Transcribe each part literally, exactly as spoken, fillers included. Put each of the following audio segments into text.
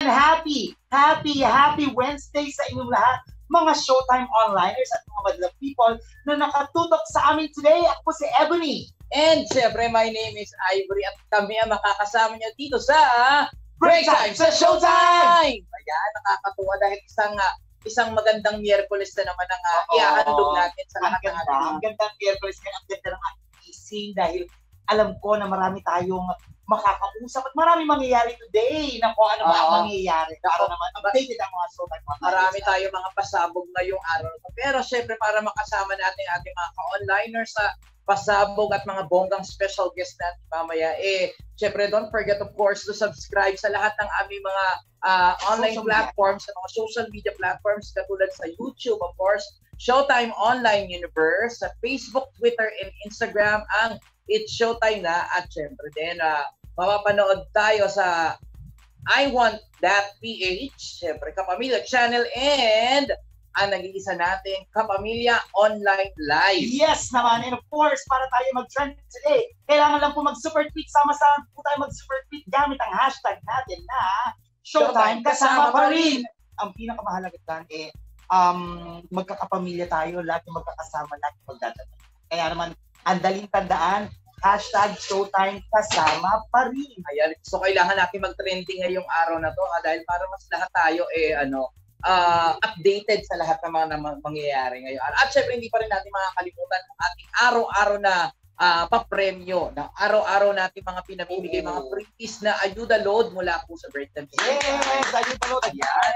happy, happy, happy Wednesday sa inyong lahat, mga Showtime onliners at mga madlang people na nakatutok sa amin today. Ako si Ebony. And syempre, my name is Ivory at kami ang makakasama niyo dito sa Break Time sa Showtime! Ayan, nakakatuwa dahil isang uh, isang magandang Miyerkules na naman ang uh, iahandog natin sa lahat ng ating. Ang gandang Miyerkules ngayon, ang ganda ng ating gising dahil alam ko na marami tayong makakausap at marami mangyayari today na kung ano ba ang mangyayari. Para naman updated ang mga Showtime. Marami tayo mga pasabog ngayong araw. Pero syempre para makasama natin ating mga ka-onliners sa pasabog at mga bonggang special guest natin mamaya, eh, syempre don't forget of course to subscribe sa lahat ng aming mga uh, online social platforms, media. Sa mga social media platforms katulad sa YouTube, of course, Showtime Online Universe, sa Facebook, Twitter, and Instagram, ang It's Showtime na, at syempre din, uh, mapapanood tayo sa I Want That P H, syempre Kapamilya Channel, and ang nag-iisa natin, Kapamilya Online Live. Yes naman, and of course, para tayo mag-trend today, kailangan lang po mag-super tweet, sama-sama po tayo mag-super tweet gamit ang hashtag natin na Showtime Kasama Pa Rin. Ang pinakamahalaga dyan eh, um, magkakapamilya tayo, lahat yung magkakasama, lahat yung magdadala. Kaya naman, ang daling tandaan, hashtag Showtime Kasama Pa Rin. Ayan, so kailangan natin mag-trending ngayong araw na to ha, dahil para mas lahat tayo eh ano, uh, updated sa lahat ng mga na mangyayari ngayon. At syempre hindi pa rin natin makakalimutan ang ating araw-araw na uh, papremyo, na araw-araw natin mga pinamimigay, mga freebies na ayuda load mula po sa Break Time. Yes, ayuda load. Ayan.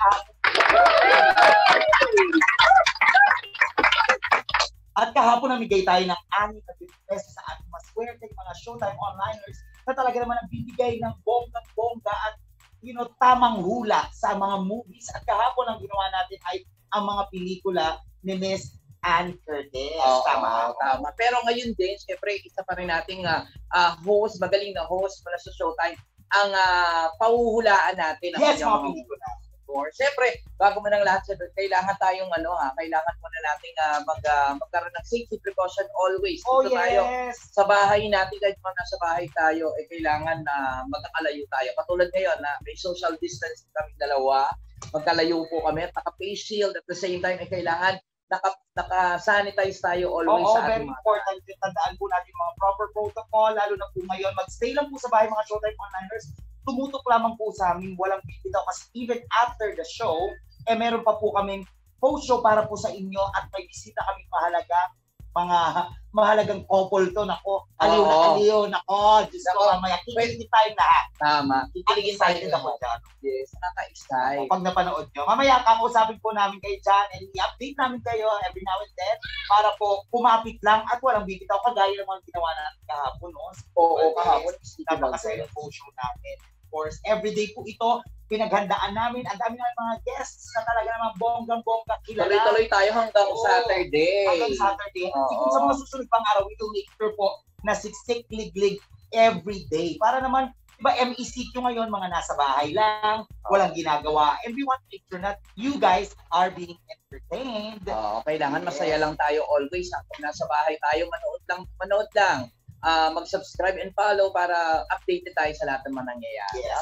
At kahapon namigay tayo ng anim na pesos sa ating mas swerte mga Showtime onliners na talaga naman ang bibigay ng bonggang-bongga at you know, tamang hula sa mga movies. At kahapon ang ginawa natin ay ang mga pelikula ni Miss Ann Curtis. Oh, tama. Oh, tama. Pero ngayon din, syempre, isa pa rin nating uh, uh, host, magaling na host mula sa Showtime, ang uh, pauhulaan natin. Yes, mga pelikula. Or syempre, bago mo ng lahat, syempre, kailangan tayong ano ha, kailangan muna nating uh, mag, uh, magkaroon ng safety precaution always. Oh, Dito yes. Tayo, sa bahay natin, kahit kung nasa bahay tayo, eh kailangan na uh, magkakalayo tayo. Katulad ngayon na may social distance kami dalawa, magkalayo po kami, at naka-face shield at the same time, eh kailangan naka, naka-sanitize tayo always. Oo, sa very important. Tandaan po natin mga proper protocol, lalo na po ngayon, mag-stay lang po sa bahay mga Showtime onliners. Tumutok lamang po sa amin, walang bibitaw kasi even after the show, eh meron pa po kaming post show para po sa inyo at may bisita kami mahalaga, mga mahalagang couple to, nako, aliw na aliw, nako, Diyos ko, mamaya, kikiligin tayo lahat. Tama, kikiligin tayo ako dyan. Yes, nakaka-excite. Pag napanood nyo, mamaya kakausapin po namin kayo dyan and i-update namin kayo every now and then para po kumapit lang at walang bibitaw kagaya ng mga ginawa natin kahapon. No? Oo, kahapon. Napakasaya yung post show natin. Course, everyday po ito, pinaghandaan namin. Ang dami namin mga guests na talaga naman bonggang-bongga kilala. Tuloy-tuloy tayo hanggang oh, Saturday. Hanggang Saturday. Oh, Siguro sa mga susunod pang araw, we will make sure po na siksik lig-lig every day. Para naman, diba M E C Q ngayon, mga nasa bahay lang, walang ginagawa. And we want to make sure that you guys are being entertained. Oh, kailangan yes. Masaya lang tayo always. Kung nasa bahay tayo, manood lang, manood lang. Uh, mag-subscribe and follow para updated tayo sa lahat ng mga nangyayari. Yes.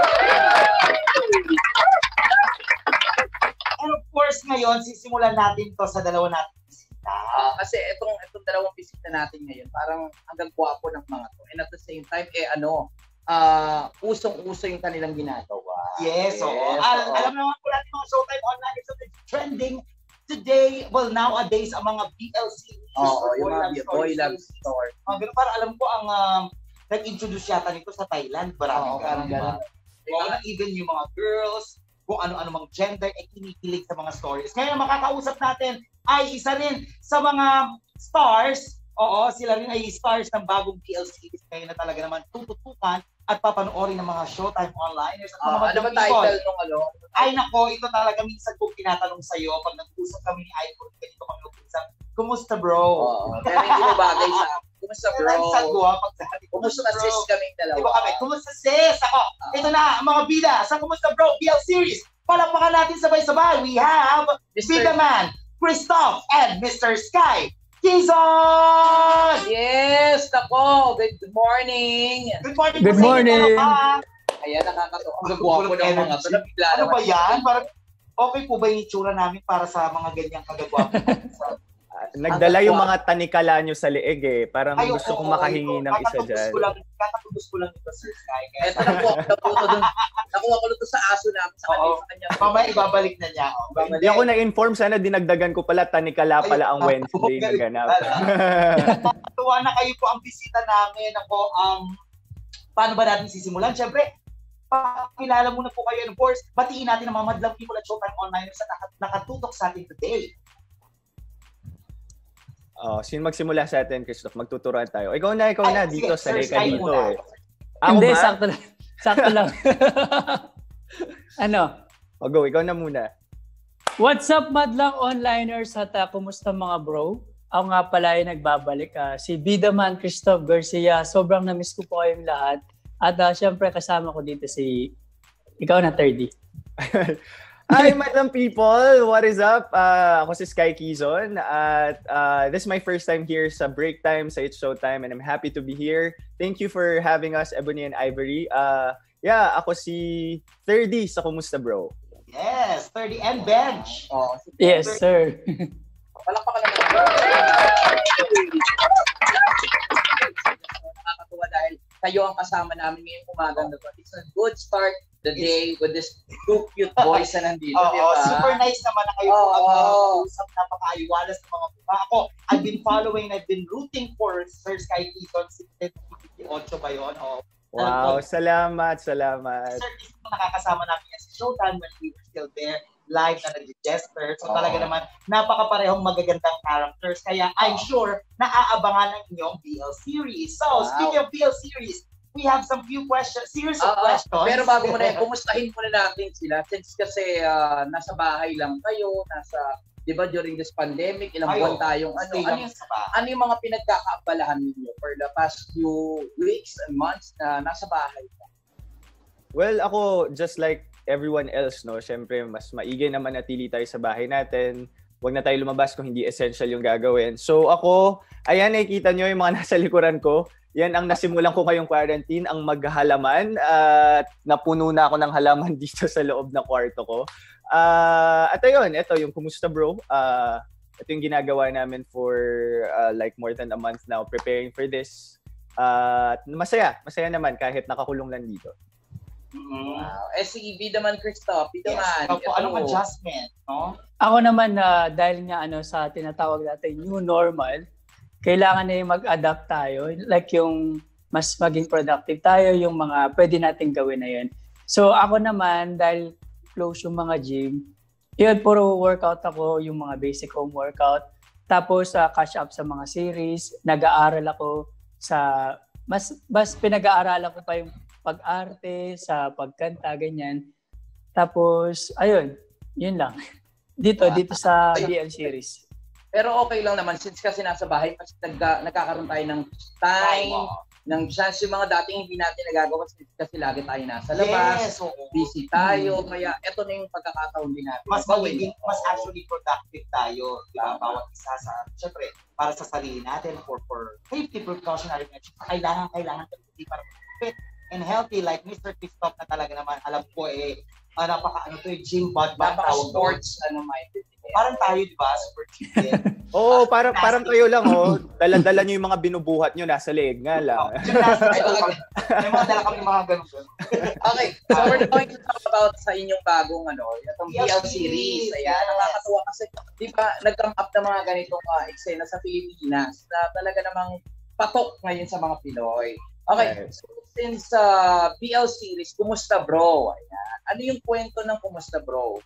And of course, ngayon, sisimulan natin to sa dalawa natin bisita. Uh, kasi itong, itong dalawang bisita natin ngayon, parang hanggang gwapo ng mga to. And at the same time, eh ano, uh, usong-uso yung kanilang ginagawa. Yes, yes oo. oo. Al- alam naman po natin mga Showtime online, so trending today, well, nowadays, ang mga B L C Oo, oh, yung mga boy love story. Uh, pero parang alam ko, ang um, nag-introduce yata nito sa Thailand. Maraming oh, parang gano'n. Diba? Diba? Even yung mga girls, kung ano-ano mang gender, ay kinikilig sa mga stories. Ngayon, makakausap natin ay isa rin sa mga stars. Oo, sila rin ay stars ng bagong B L C. Kaya na talaga naman tututukan at papanoorin ng mga Showtime onliners. At mga uh, ano ba title nung ano? Ay nako, ito talaga minsan kong tinatanong sa'yo pag nag-usap kami ni Icon, ganito kami nag-usap, kumusta bro? Oo, pero hindi mo bagay sa kumusta bro? Kumusta bro? Kumusta sis kaming dalawa? Diba kami, kumusta sis? Ako, uh, ito na, mga bida, sa Kumusta Bro B L series, palakpakan natin sabay-sabay. We have Mister Bida Man, Christoph, and Mister Sky Kizon! Yes, nako. Good morning. Good morning. Good morning. Ayan, nakakatawa. Ang gagwapo ng mga to. Ano ba yan? Parang, okay po ba yung itsura namin para sa mga ganyang kagagwapo? Nagdala yung mga tanikala nyo sa leeg eh. Parang Ay, gusto oo, kong makahingin ng isa dyan. Kakatubos ko lang ito, Sir Sky. Ito, nakuha ko na doon. Nakuha ko na ito sa aso namin. Sa kanya, sa kanya. Mamaya ibabalik na niya. Hindi ako na-inform. Sana dinagdagan ko pala. Tanikala pala ang Wednesday na ganap. Tuwa na kayo po ang bisita namin. Ako, um, paano ba natin sisimulan? Siyempre, pakilala muna po kayo. Of course, batiin natin ang mga madlang people at Showtime Online sa nakatutok sa atin today. Oh, sino magsimula sa atin, Christoph? Magtuturuan tayo. Ikaw na, ikaw na. Ay, dito, sige, sanay ka dito eh. Ako Hindi, ba? sakto lang. Sakto lang. Ano? O go, ikaw na muna. What's up, madlang onliners? At uh, kumusta mga bro? Ako nga pala ay nagbabalik. Uh, si Bidaman Christoph Garcia. Sobrang na-miss ko po kayong lahat. At uh, syempre kasama ko dito si... Ikaw na, thirty. Hi, madam people! What is up? Uh, ako si Sky Quizon at uh, this is my first time here sa Break Time, sa It's Showtime, and I'm happy to be here. Thank you for having us, Ebony and Ivory. Uh, yeah, ako si thirty sa Kumusta Bro. Yes, thirty and Bench. Oh, si yes, sir. Palakpakan naman. Nakakatuwa dahil kayo ang kasama namin ngayong umaga na to. It's a good start the day with this two cute boys na nandito, oh, di ba? Oh, super nice naman na kayo oh, po ang mga oh. usap, napaka-iwalas ng mga mukha. Ako, I've been following, I've been rooting for Sir Sky Quizon since fifty-eight ba yun? Oh, wow, um, salamat, salamat. Sir, is nakakasama namin yan sa Showtime when we were still there, live na nag-jester. So oh. talaga naman, napaka-parehong magagandang characters. Kaya I'm sure, naaabangan ng inyong B L series. So, wow. Speaking of B L series, we have some few questions, series of uh, questions. Pero bago mo na, kumustahin muna natin sila since kasi uh, nasa bahay lang kayo, nasa, di ba, during this pandemic, ilang buwan tayong, ano, ano yung, ano yung mga pinagkakaabalahan ninyo for the past few weeks and months na nasa bahay ka? Well, ako, just like everyone else, no, syempre, mas maigi na manatili tayo sa bahay natin. Huwag na tayo lumabas kung hindi essential yung gagawin. So ako, ayan, nakikita nyo yung mga nasa likuran ko. Yan ang nasimulan ko ngayong quarantine, ang maghalaman. At uh, napuno na ako ng halaman dito sa loob ng kwarto ko. Uh, at ayun, ito yung Kumusta Bro. Uh, ito yung ginagawa namin for uh, like more than a month now, preparing for this. Uh, masaya, masaya naman kahit nakakulong lang dito. Mm-hmm. Wow. Eh si Bidaman Christoph, Bidaman. Yes, anong adjustment? No? Ako naman, uh, dahil nga ano sa tinatawag natin new normal, kailangan na yung mag-adapt tayo. Like yung mas maging productive tayo, yung mga pwede natin gawin na yun. So ako naman, dahil close yung mga gym, yun, puro workout ako, yung mga basic home workout. Tapos uh, catch up sa mga series, nag-aaral ako sa, mas, mas pinag-aaralan ko pa yung pag-arte, sa pagkanta, ganyan. Tapos, ayun, yun lang. Dito, dito sa B L series. Pero okay lang naman since kasi nasa bahay kasi nagka, nagkakaroon tayo ng time, oh, wow. ng chance yung mga dating hindi natin nagagawa kasi lagi tayo nasa labas, yes, oh. busy tayo, hmm. kaya eto na yung pagkakataon din natin. Mas magiging, mas actually productive tayo, diba? Bawat isa sa, syempre, para sa sarili natin, for, for safety precautionary measures, kailangan, kailangan hindi para fit and healthy like Mister Christoph na talaga naman, alam ko eh, uh, napaka ano to, gym bod ba tawag sports ano minded. Parang tayo, di ba? Super chicken. Oo, oh, parang parang kayo lang, oh. Dala-dala nyo yung mga binubuhat nyo, nasa leeg nga lang. Oh, may mga dala kami mga ganun. Okay, so we're going to talk about sa inyong bagong, ano, itong B L series. Ayan, yes. Nakakatuwa kasi, di ba, nag-come up na mga ganitong uh, eksena sa Pilipinas na talaga namang patok ngayon sa mga Pinoy. Okay, yes. So since uh, B L series, Kumusta Bro? Ayan. Ano yung kwento ng Kumusta Bro?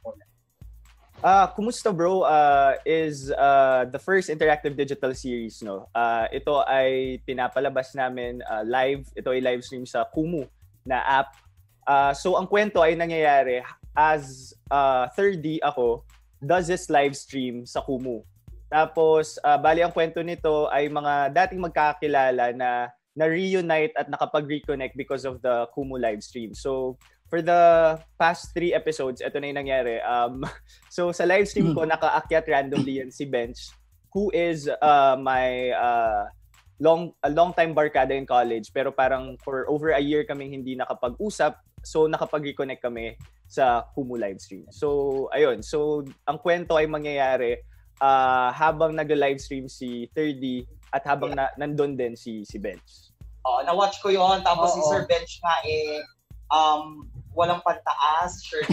Uh, Kumusta Bro uh, is uh, the first interactive digital series. No? Uh, ito ay pinapalabas namin uh, live. Ito ay live stream sa Kumu na app. Uh, so ang kwento ay nangyayari as uh, thirty ako does this live stream sa Kumu. Tapos uh, bali ang kwento nito ay mga dating magkakilala na na-reunite at nakapag-reconnect because of the Kumu live stream. So for the past three episodes, ito na yung nangyari. Um, so sa live stream ko, nakaakyat randomly yan si Bench, who is uh, my uh, long a long time barkada in college. Pero parang for over a year kaming hindi nakapag-usap So nakapag-reconnect kami sa Kumu livestream. So ayun, so ang kwento ay mangyayari uh, habang nag-livestream si thirty at habang na, nandun din si si Bench. Oh, na-watch ko 'yon, tapos Oo. si Sir Bench nga eh um walang pantaas, shirt.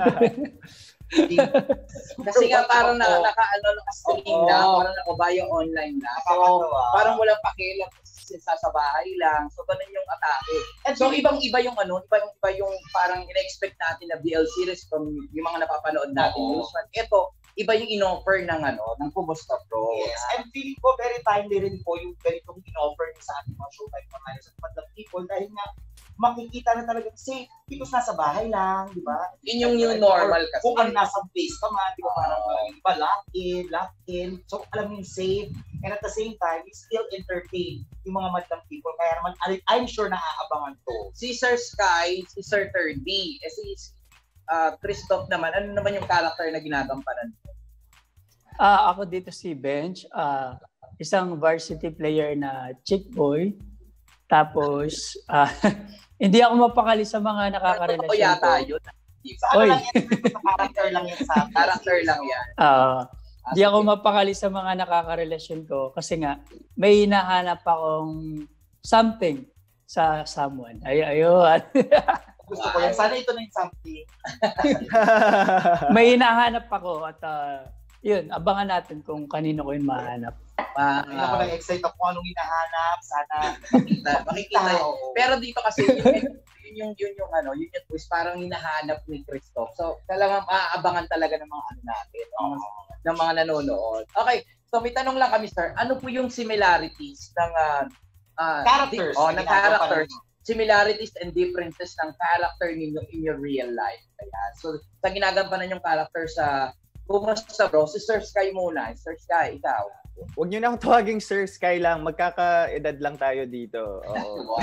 Kasi nga parang na, naka ano naka-stream Oo. lang, parang naka-bio online na. So Nakakatawa. parang walang pakialam kasi sa sa bahay lang. So ganun yung atake. And So ibang-iba yung ano, ibang iba yung parang ina-expect natin na B L series from yung mga napapanood natin. Oo. News. Ito, iba yung in-offer ng ano, ng Kumusta Bro. yes, and feeling ko very timely rin po yung ganitong in-offer niyo sa ating mga showtime online sa Madlang People dahil nga makikita na talaga safe because nasa bahay lang, di ba? Yun yung new normal kasi. Kung ang nasa place ka man, di ba parang uh, yung iba lock-in, lock-in. So alam mo yung safe and at the same time, you still entertain yung mga Madlang People. Kaya naman, I'm sure naaabangan to. Si Sir Sky, si Sir thirty, eh si uh, Christoph naman, ano naman yung character na ginagampanan mo? Ah, ako dito si Bench, ah, isang varsity player na chick boy. Tapos, ah, hindi ako mapakali sa mga Ano nakakarelasyon yata ko. yun? Sa ano Oy. lang yan, sa character lang yan sa Character lang yan. Ah, hindi Ah, ako sige. mapakali sa mga nakakarelasyon ko kasi nga may hinahanap akong something sa someone. Ay, ayun. Gusto ko yan. Sana ito na yung something. May hinahanap ako at ah, yun, abangan natin kung kanino ko yun mahanap. Ma- Ayun ako na-excite ako kung anong hinahanap. Sana makikita, makikita. Oo. Pero dito kasi yun, yun yung yun yung ano, yun yung twist parang hinahanap ni Christoph. So talagang maaabangan talaga ng mga ano natin, ng mga, ng mga nanonood. Okay, so may tanong lang kami sir, ano po yung similarities ng uh, uh, Characters Di- oh, na ng ginagawa characters. pa Similarities and differences ng character ninyo in your real life. Kaya, so sa ginagampanan yung character sa Kumusta Bro, si Sir Sky muna. Sir Sky, ikaw. Huwag niyo na akong tawaging Sir Sky lang. Magkaka-edad lang tayo dito. Oo.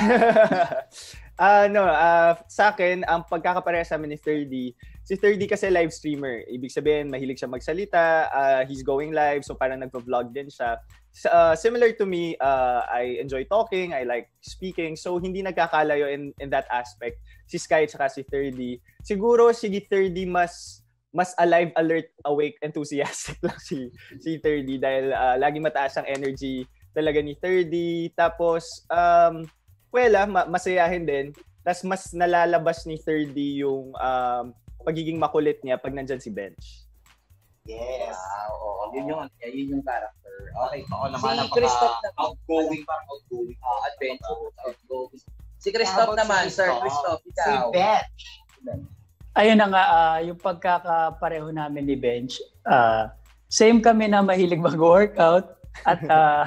Ah, no, ah, sa akin, ang pagkakapareha sa amin ni thirty, si thirty kasi live streamer. Ibig sabihin, mahilig siya magsalita, ah, he's going live, so parang nagvo-vlog din siya. Uh, similar to me, uh, I enjoy talking, I like speaking, so hindi nagkakalayo in, in that aspect. Si Sky at si thirty. Siguro si thirty mas mas alive, alert, awake, enthusiastic lang si si thirty dahil uh, lagi mataas ang energy talaga ni thirty. Tapos um well, ah, ma- masayahin din. Tapos mas nalalabas ni thirty yung um, pagiging makulit niya pag nandyan si Bench. Yes. Wow, oo. Yun yung, yun yung character. Okay. Oo Si naman, napaka Christoph naman. outgoing, parang outgoing. Uh, adventure. Outgoing. Si Christoph How about naman, si Sir Christoph? Christoph, Si ikaw. Bench. Ayun na nga, ah, yung pagkakapareho namin ni Bench, ah, same kami na mahilig mag-workout at ah,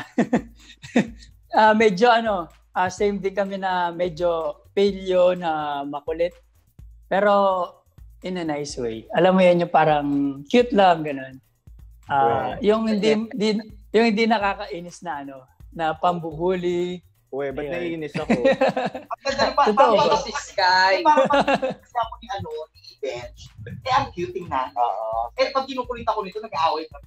ah, medyo ano, ah, same din kami na medyo pilyo na makulit. Pero in a nice way. Alam mo yan yung parang cute lang, ganun. Ah, yung hindi, di, yung hindi nakakainis na ano, na pambubuli. Uwe, ba't Ayun. naiinis ako? Ang ganda pa, Totoo parang ba? Si Sky. parang kasi ako ni ano, ni Bench. Eh, ang cute tingnan. Oo. Eh, pag kinukulit ako nito, nag-aaway pa.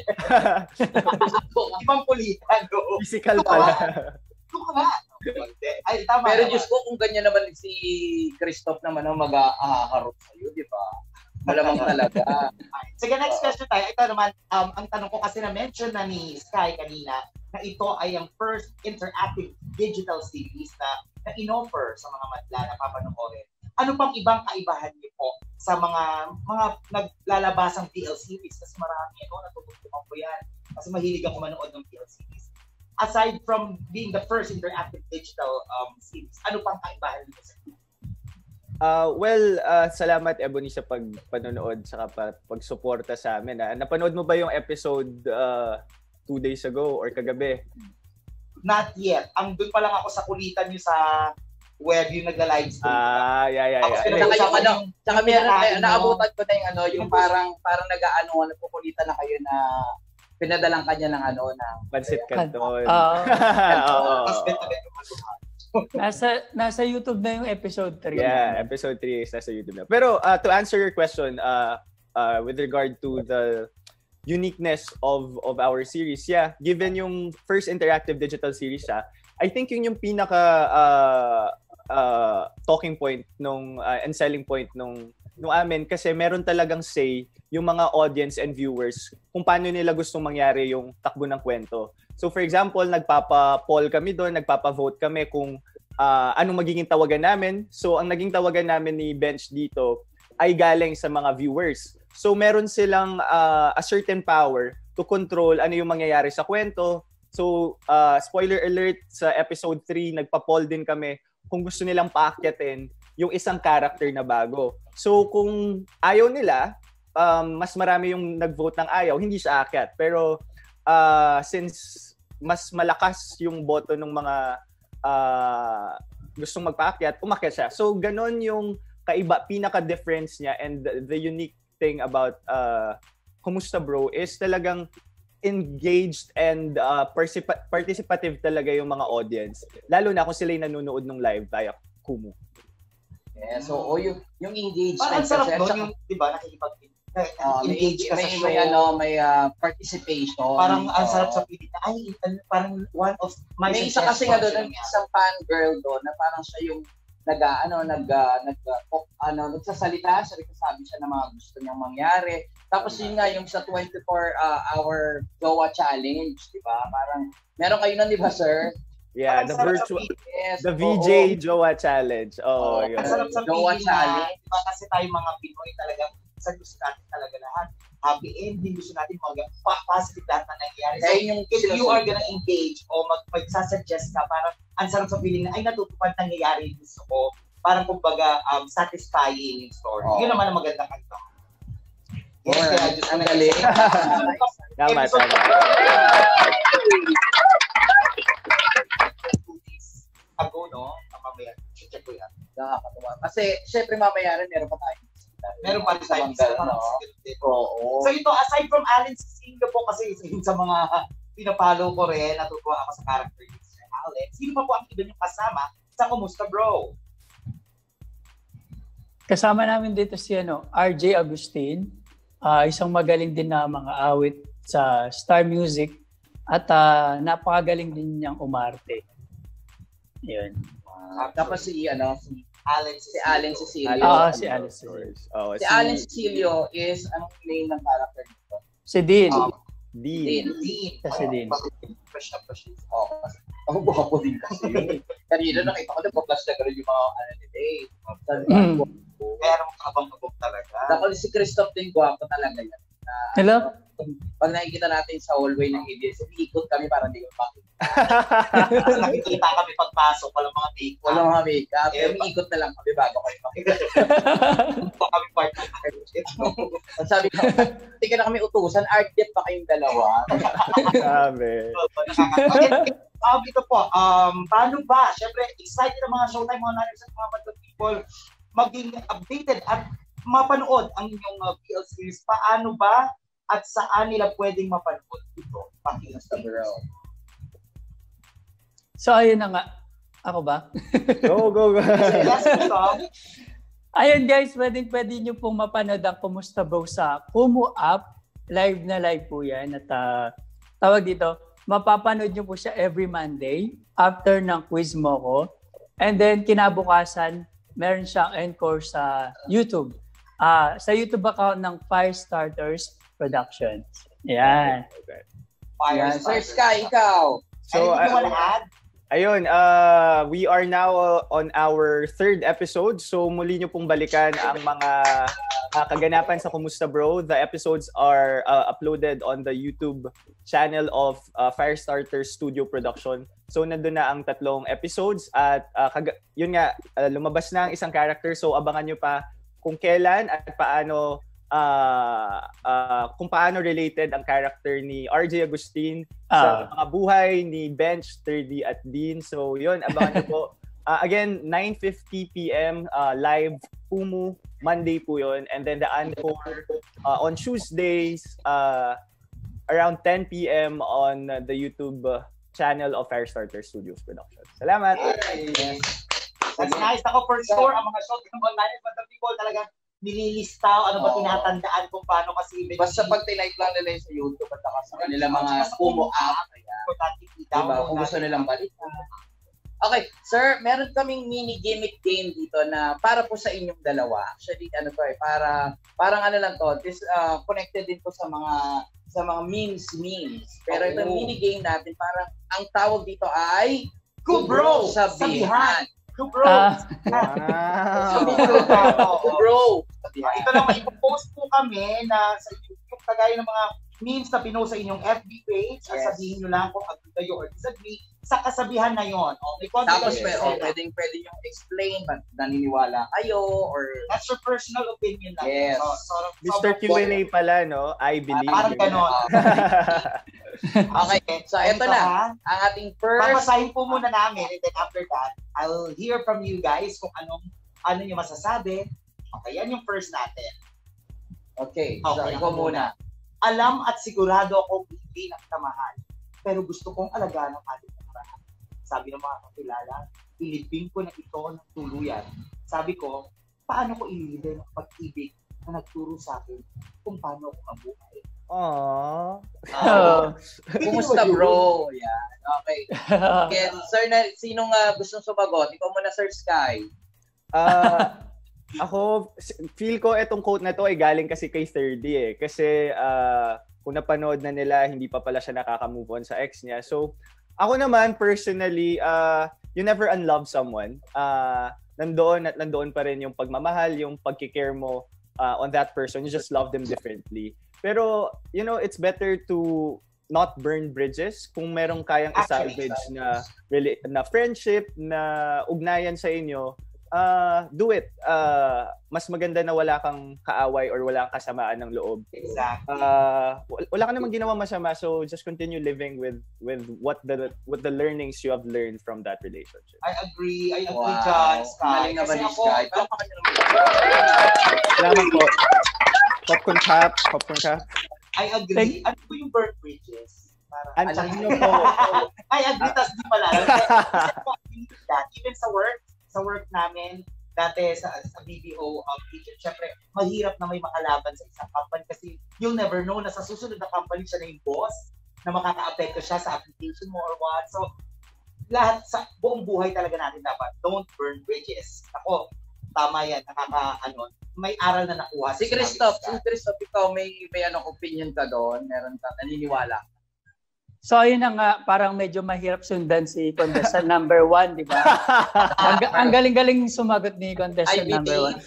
Ibang kulitan, no? Physical pala. Ito ka nga. Ay, tama. Pero naman. Diyos ko, kung ganyan naman si Christoph naman ang mag-aharap sa'yo, di ba? Malamang talaga. Sige, next question tayo. Ito naman, um, ang tanong ko kasi na-mention na ni Sky kanina na ito ay ang first interactive digital series na, na in-offer sa mga madla na papanoorin. Ano pang ibang kaibahan niyo po sa mga mga naglalabasang P L series? Kasi marami, no, natututukan ko yan. Kasi mahilig ako manood ng P L series. Aside from being the first interactive digital um, series, ano pang kaibahan niyo sa Uh, well, uh, salamat Ebony sa pagpanonood sa pagsuporta sa amin. Ah. Napanood mo ba yung episode uh, two days ago or kagabi? Not yet. Ang doon pa lang ako sa kulitan niyo sa web yung nagla-live stream. Ah, yeah, yeah, Tapos yeah. Saka yung ano, saka meron na, Pinakain mo. naabutan ko na yung ano, yung parang, parang nag-ano, nagpukulitan na kayo na pinadalang kanya ng ano, ng Pansit Canton. Ah, Oo. Tapos benta-benta yung maluhan. nasa nasa YouTube na yung episode three. Yeah, episode three is nasa YouTube na. Pero uh, to answer your question, uh, uh, with regard to the uniqueness of of our series, yeah, given yung first interactive digital series siya, I think yun yung pinaka uh, uh, talking point nung uh, and selling point nung nung amin kasi meron talagang say yung mga audience and viewers kung paano nila gustong mangyari yung takbo ng kwento. So for example, nagpapa-poll kami doon, nagpapa-vote kami kung uh, anong magiging tawagan namin. So ang naging tawagan namin ni Bench dito ay galing sa mga viewers. So meron silang uh, a certain power to control ano yung mangyayari sa kwento. So uh, spoiler alert, sa episode three, nagpa-poll din kami kung gusto nilang paakyatin yung isang character na bago. So kung ayaw nila, um, mas marami yung nag-vote ng ayaw, hindi siya aakyat. Pero uh, since mas malakas yung boto ng mga uh, gustong magpaakyat, umakyat siya. So ganon yung kaiba, pinaka-difference niya, and the, the unique thing about uh, Kumusta Bro is talagang engaged and uh, participa- participative talaga yung mga audience. Lalo na kung sila yung nanonood ng live via Kumu. Yeah, so oh, yung yung engagement parang sarap kasi, doon tsaka, yung, di ba, nakikipag uh, engage ka sa may, show. may ano, may uh, participation. Parang ang uh, sarap sa pilit na, ay, parang one of my may isa kasi nga doon, isang fan girl doon na parang siya yung nag ano nag uh, nag uh, ano nagsasalita siya, nagsasabi siya ng mga gusto niyang mangyari. Tapos yun nga yung sa twenty-four uh, hour Jowa Challenge, di ba? Parang meron kayo nun, di ba, sir? Yeah, the virtual, yes, the V J oh, Jowa Challenge. Oh, oh yeah. Ang sarap sa Jowa pilit na, Challenge. diba, kasi tayo mga Pinoy talaga, sa gusto natin talaga lahat. Happy ending, gusto natin mga positive lahat na nangyayari. So, eh, yung if you are gonna engage o mag magsasuggest ka, parang ang sarap sa feeling na, ay, natutupad nangyayari yung gusto ko. Parang kumbaga, um, satisfying yung story. Oh. Yun naman ang maganda kanto. Yes, oh, kaya just ang galing. Tama, tama. Ago, no? Mamaya, check ko yan. Nakakatuwa. Kasi, syempre mamaya rin, meron pa tayo. Meron pa rin tayo. No? Oo. So ito, aside from Allen Cecilio po, kasi sa mga pinapalo ko rin, natutuwa ako sa character ni Sir Allen. Sino pa po ang iba niyong kasama sa Kumusta Bro? Kasama namin dito si ano, R J Agustin, uh, isang magaling din na mga awit sa Star Music at uh, napakagaling din niyang umarte. Yun. Uh, tapos si ano, si Allen si Allen Cecilio. Ah, si Allen Cecilio. Oh, si, si Allen Cecilio is anong name ng character dito? Si Dean. Um, Dean. Dean. Si Dean. Fresh na fresh. Oh, oh, buha po din kasi. Kanina nakita ko, nagpa-flash na gano'n yung mga ano nila eh. Mm. Pero kabang-kabang talaga. Tapos si Christoph din, gwapo talaga yan. Uh, Hello? Pag nakikita natin sa hallway ng A B S, umiikot kami para hindi ko makita. Nakikita kami pagpasok, walang mga makeup. Walang mga makeup. Eh, umiikot na lang kami bago kayo makita. Ito kami part ng sabi ko, hindi ka na kami utusan, art dip pa kayong dalawa. Sabi. Um, ito po, um, paano ba? Siyempre, excited ang mga Showtime, mga nanay sa mga Madlang People, maging updated at mapanood ang inyong uh, P L series. Paano ba at saan nila pwedeng mapanood ito? Pakinggan bro. So, ayun na nga. Ako ba? Go, go, go. Yes, ito. Ayun guys, pwedeng pwede nyo pong mapanood ang Kumusta Bro sa Kumu app. Live na live po yan. At uh, tawag dito, mapapanood nyo po siya every Monday after ng quiz mo ko. And then kinabukasan, meron siyang encore sa YouTube. Uh, sa YouTube account ng Firestarters Productions. Yan. Okay. Fire Sir Sky, ikaw. So, anything you uh, wanna add? Ayun, uh, we are now uh, on our third episode. So muli nyo pong balikan ang mga uh, kaganapan sa Kumusta Bro. The episodes are uh, uploaded on the YouTube channel of uh, Firestarter Studio Production. So nandun na ang tatlong episodes at uh, kag- yun nga, uh, lumabas na ang isang character. So abangan nyo pa kung kailan at paano uh, uh, kung paano related ang character ni R J Agustin Uh, sa mga buhay ni Bench, thirty at Dean. So yun, abangan nyo po. Uh, again, nine fifty p.m. Uh, live, Kumu, Monday po yun. And then the encore uh, on Tuesdays, uh, around ten p.m. on uh, the YouTube uh, channel of Firestarter Studios Productions. Salamat! Yes. That's nice. Ako for sure, ang mga shows ng online, but the people talaga nililistaw, ano ba Oo. tinatandaan kung paano kasi Basta pag tinike lang nila sa YouTube at saka sa kanila mga Kumu app, importante diba? Kung gusto nilang balikan. Okay, sir, meron kaming mini gimmick game dito na para po sa inyong dalawa. Actually, ano to eh, para parang ano lang to, this uh, connected din po sa mga sa mga memes memes. Pero Oh. ito mini game natin, parang ang tawag dito ay Kubro! Sabihan. Kubro! Ah, Wow. Kubro! Ah, ito lang, ipopost po kami na sa yung kagaya ng mga memes na pinost sa inyong F B page, at Yes. sabihin nyo lang kung agree kayo or disagree sa kasabihan na yon. Oh, may Tapos consequences may, oh, sila. pwedeng pwede yung explain, ba't naniniwala kayo, or That's your personal opinion lang. Yes. So, sort of, Mister Q and A pala, no? I believe. Parang ganon. Okay, so ito na, ha? ang ating first, Papasahin po muna namin, and then after that, I'll hear from you guys kung anong ano yung masasabi. Okay, yan yung first natin. okay, so Okay, ikaw ako muna. Alam at sigurado akong hindi ng kamahal, pero gusto kong alagaan ang ating kamahal. Sabi ng mga kakilala, ilibing ko na ito ng tuluyan. Sabi ko, paano ko ililibing ang pag-ibig na nagturo sa akin kung paano ako mabuhay? Aww. oh. Kumusta bro? Yan, okay. Again, sir, na, sinong uh, gustong sumagot? Ikaw muna, Sir Sky. Ah, ako, s- feel ko itong quote na to ay galing kasi kay thirty eh. Kasi ah, kung napanood na nila, hindi pa pala siya nakaka-move on sa ex niya. So, ako naman, personally, ah, you never unlove someone. Ah, nandoon at nandoon pa rin yung pagmamahal, yung pagkikare mo ah, on that person. You just love them differently. Pero, you know, it's better to not burn bridges. Kung merong kayang Actually, i-salvage na, rela- na friendship, na ugnayan sa inyo, uh, do it. Uh, mas maganda na wala kang kaaway or wala kang kasamaan ng loob. Exactly. Uh, wala ka namang ginawa masama, so just continue living with with what the what the learnings you have learned from that relationship. I agree. I agree, Wow. John, Sky. Galing naman Kasi ni ako, Sky. Palakpakan niyo naman. Salamat po. Popcorn cap, popcorn cap. I agree. Ano po yung burnt bridges? Parang, Ang alam ano mo po. I agree, tas di pala. Kasi po, that, even sa work, sa work namin, dati sa, sa B P O um, agent, syempre, mahirap na may makalaban sa isang company kasi you'll never know na sa susunod na company siya na yung boss, na makaka-apekto siya sa application mo or what. So, lahat sa buong buhay talaga natin dapat, don't burn bridges. Ako, tama yan, nakaka, ano, may aral na nakuha. Si Christoph, si Christoph, ikaw may may anong opinion ka doon? Meron ka naniniwala? So ayun na nga, parang medyo mahirap sundan si contestant number one, di ba? Ang, ang galing-galing sumagot ni contestant I B T. number one.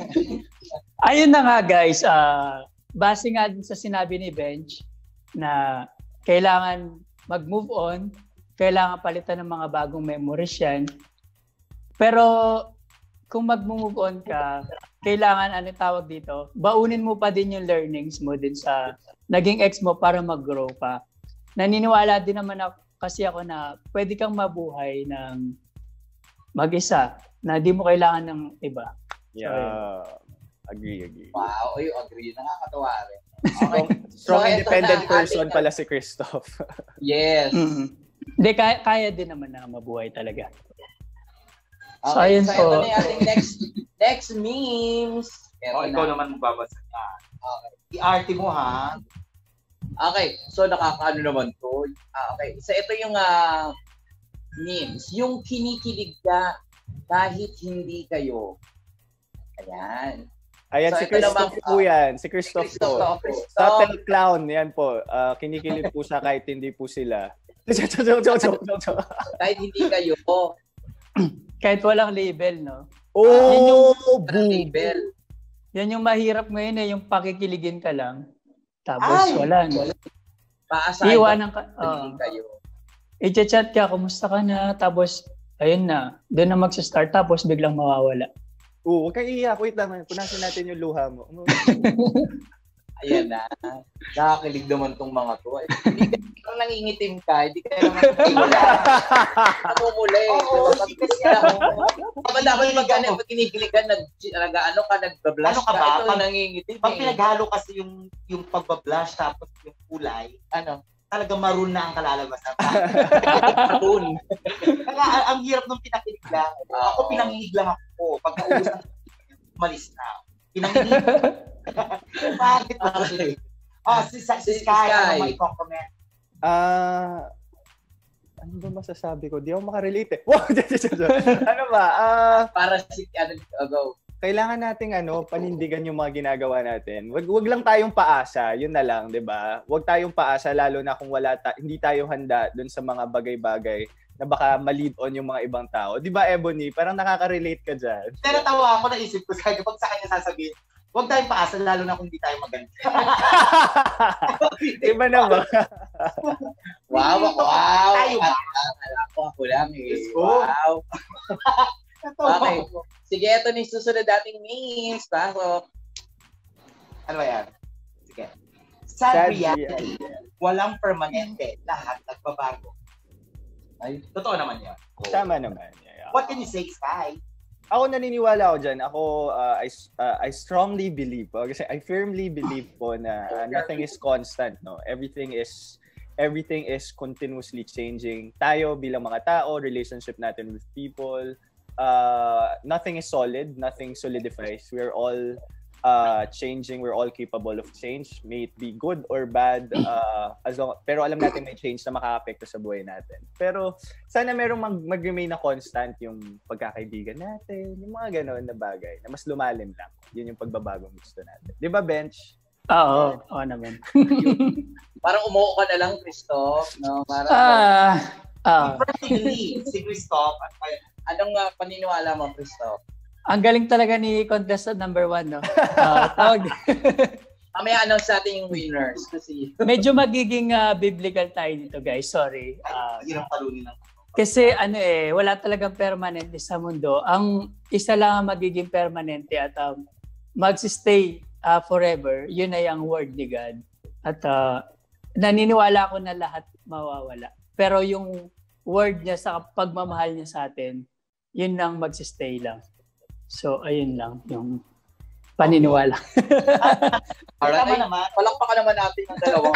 Ayun na nga guys, uh, base nga din sa sinabi ni Bench na kailangan mag-move on, kailangan palitan ng mga bagong memories yan. Pero kung mag-move on ka, kailangan ano tawag dito, baunin mo pa din yung learnings mo din sa naging ex mo para mag-grow pa. Naniniwala din naman ako, kasi ako na pwede kang mabuhay ng mag-isa na di mo kailangan ng iba. Yeah. Agree, agree. Wow, ay, agree. Nakakatawa rin. Strong, strong So, eto independent na, person ating- pala si Christoph. Yes. Mm-hmm. Hindi, kaya, kaya din naman na mabuhay talaga. Okay, So, ayun so po. ito na yung ating next next memes. Ito Oh, na. ikaw naman magbabasa ka. Okay. I-arte mo ha. Okay, so nakakaano naman to. Ah, okay, so ito yung ah, memes. Yung kinikilig ka kahit hindi kayo. Ayan. Ayan, So, si ito Christoph naman, po yan. Si Christoph Christoph, po. oh, Christoph. Subtle clown, yan po. Uh, kinikilig po siya kahit hindi po sila. Joke, joke, joke, joke, joke, joke. Kahit hindi kayo, Kahit walang label, no? Oh, parang boom. label. Yan yung mahirap ngayon eh, yung pakikiligin ka lang. Tapos Ay! wala. No? Paasay Iwanan ka. kahit hindi Oh. kayo. I-chat ka, kumusta ka na? Tapos, ayun na. Doon na magsa-start. Tapos biglang mawawala. Oo, huwag kang iiyak. Wait lang. Punasin natin yung luha mo. Ayan na. Nakakilig naman tong mga to. Eh, Hindi ka kung nangingitim ka, hindi ka naman tumula. Namumula eh. Oo, hindi kasi Dapat dapat pag ano, pag kinikilig ka, nag, nag, ano ka, nagbablush Ano ka ka, ba? ito Pag- nangingitim Pag eh. pinaghalo kasi yung yung pagbablush tapos yung kulay, Ano? talagang maroon na ang kalalabasan. Cartoon. Kaya ang, ang hirap nung pinakilig lang. Ako pinanginig lang ako. Pagkaubos ng umalis na. Pinanginig. Bakit ba? Oh, si, si, si Si Sky, Sky. ano may comment? Ah, ano ba masasabi ko? Di ako makarelate eh. Wow! Ano ba? Uh, Para si, ano, go. Kailangan nating ano, panindigan yung mga ginagawa natin. Wag wag lang tayong paasa, yun na lang, 'di ba? Wag tayong paasa lalo na kung wala ta- hindi tayo handa dun sa mga bagay-bagay na baka ma-lead on yung mga ibang tao. 'Di ba, Ebony? Parang nakaka-relate ka diyan. Pero tawa ako, naisip ko sa pag sa kanya sasabihin, wag tayong paasa lalo na kung hindi tayo maganda. Iba na ba? Wow, wow. Tayo ba? Alam ko ako lang eh. Let's go. Wow. Okay. Sige, ito na yung susunod dating names. Pasok. Ano ba yan? Sige. Sad, Sad reality. reality. Walang permanente. Lahat nagbabago. Ay, Totoo naman yan. Tama naman. Yeah. What can you say, Sky? Ako naniniwala ako dyan. Ako, uh, I, uh, I strongly believe po. Kasi I firmly believe po na uh, nothing is constant. No, Everything is everything is continuously changing. Tayo bilang mga tao, relationship natin with people, uh, nothing is solid. Nothing solidifies. We're all uh, changing. We're all capable of change. May it be good or bad. Uh, as long, pero alam natin may change na makaka-apekto sa buhay natin. Pero sana merong mag- mag-remain na constant yung pagkakaibigan natin, yung mga gano'n na bagay, na mas lumalim lang. Yun yung pagbabagong gusto natin. Di ba, Bench? Oo, oo naman. parang umuo ka na lang, Christoph. No? Parang, Ah, ah. Particularly, si Christoph at anong uh, paniniwala mo, Christoph? Ang galing talaga ni contestant number one, no? Uh, tawag. Mamaya announce natin yung winners kasi Medyo magiging uh, biblical tayo dito, guys. Sorry. Uh, hirang palunin ng kasi ano eh, wala talagang permanente sa mundo. Ang isa lang ang magiging permanente at um, magsistay uh, forever, yun ay ang word ni God. At uh, naniniwala ako na lahat mawawala. Pero yung word niya sa pagmamahal niya sa atin, yun ang magsistay lang. So, ayun lang yung paniniwala. Alright. Tama naman. Palakpakan naman natin ang dalawang.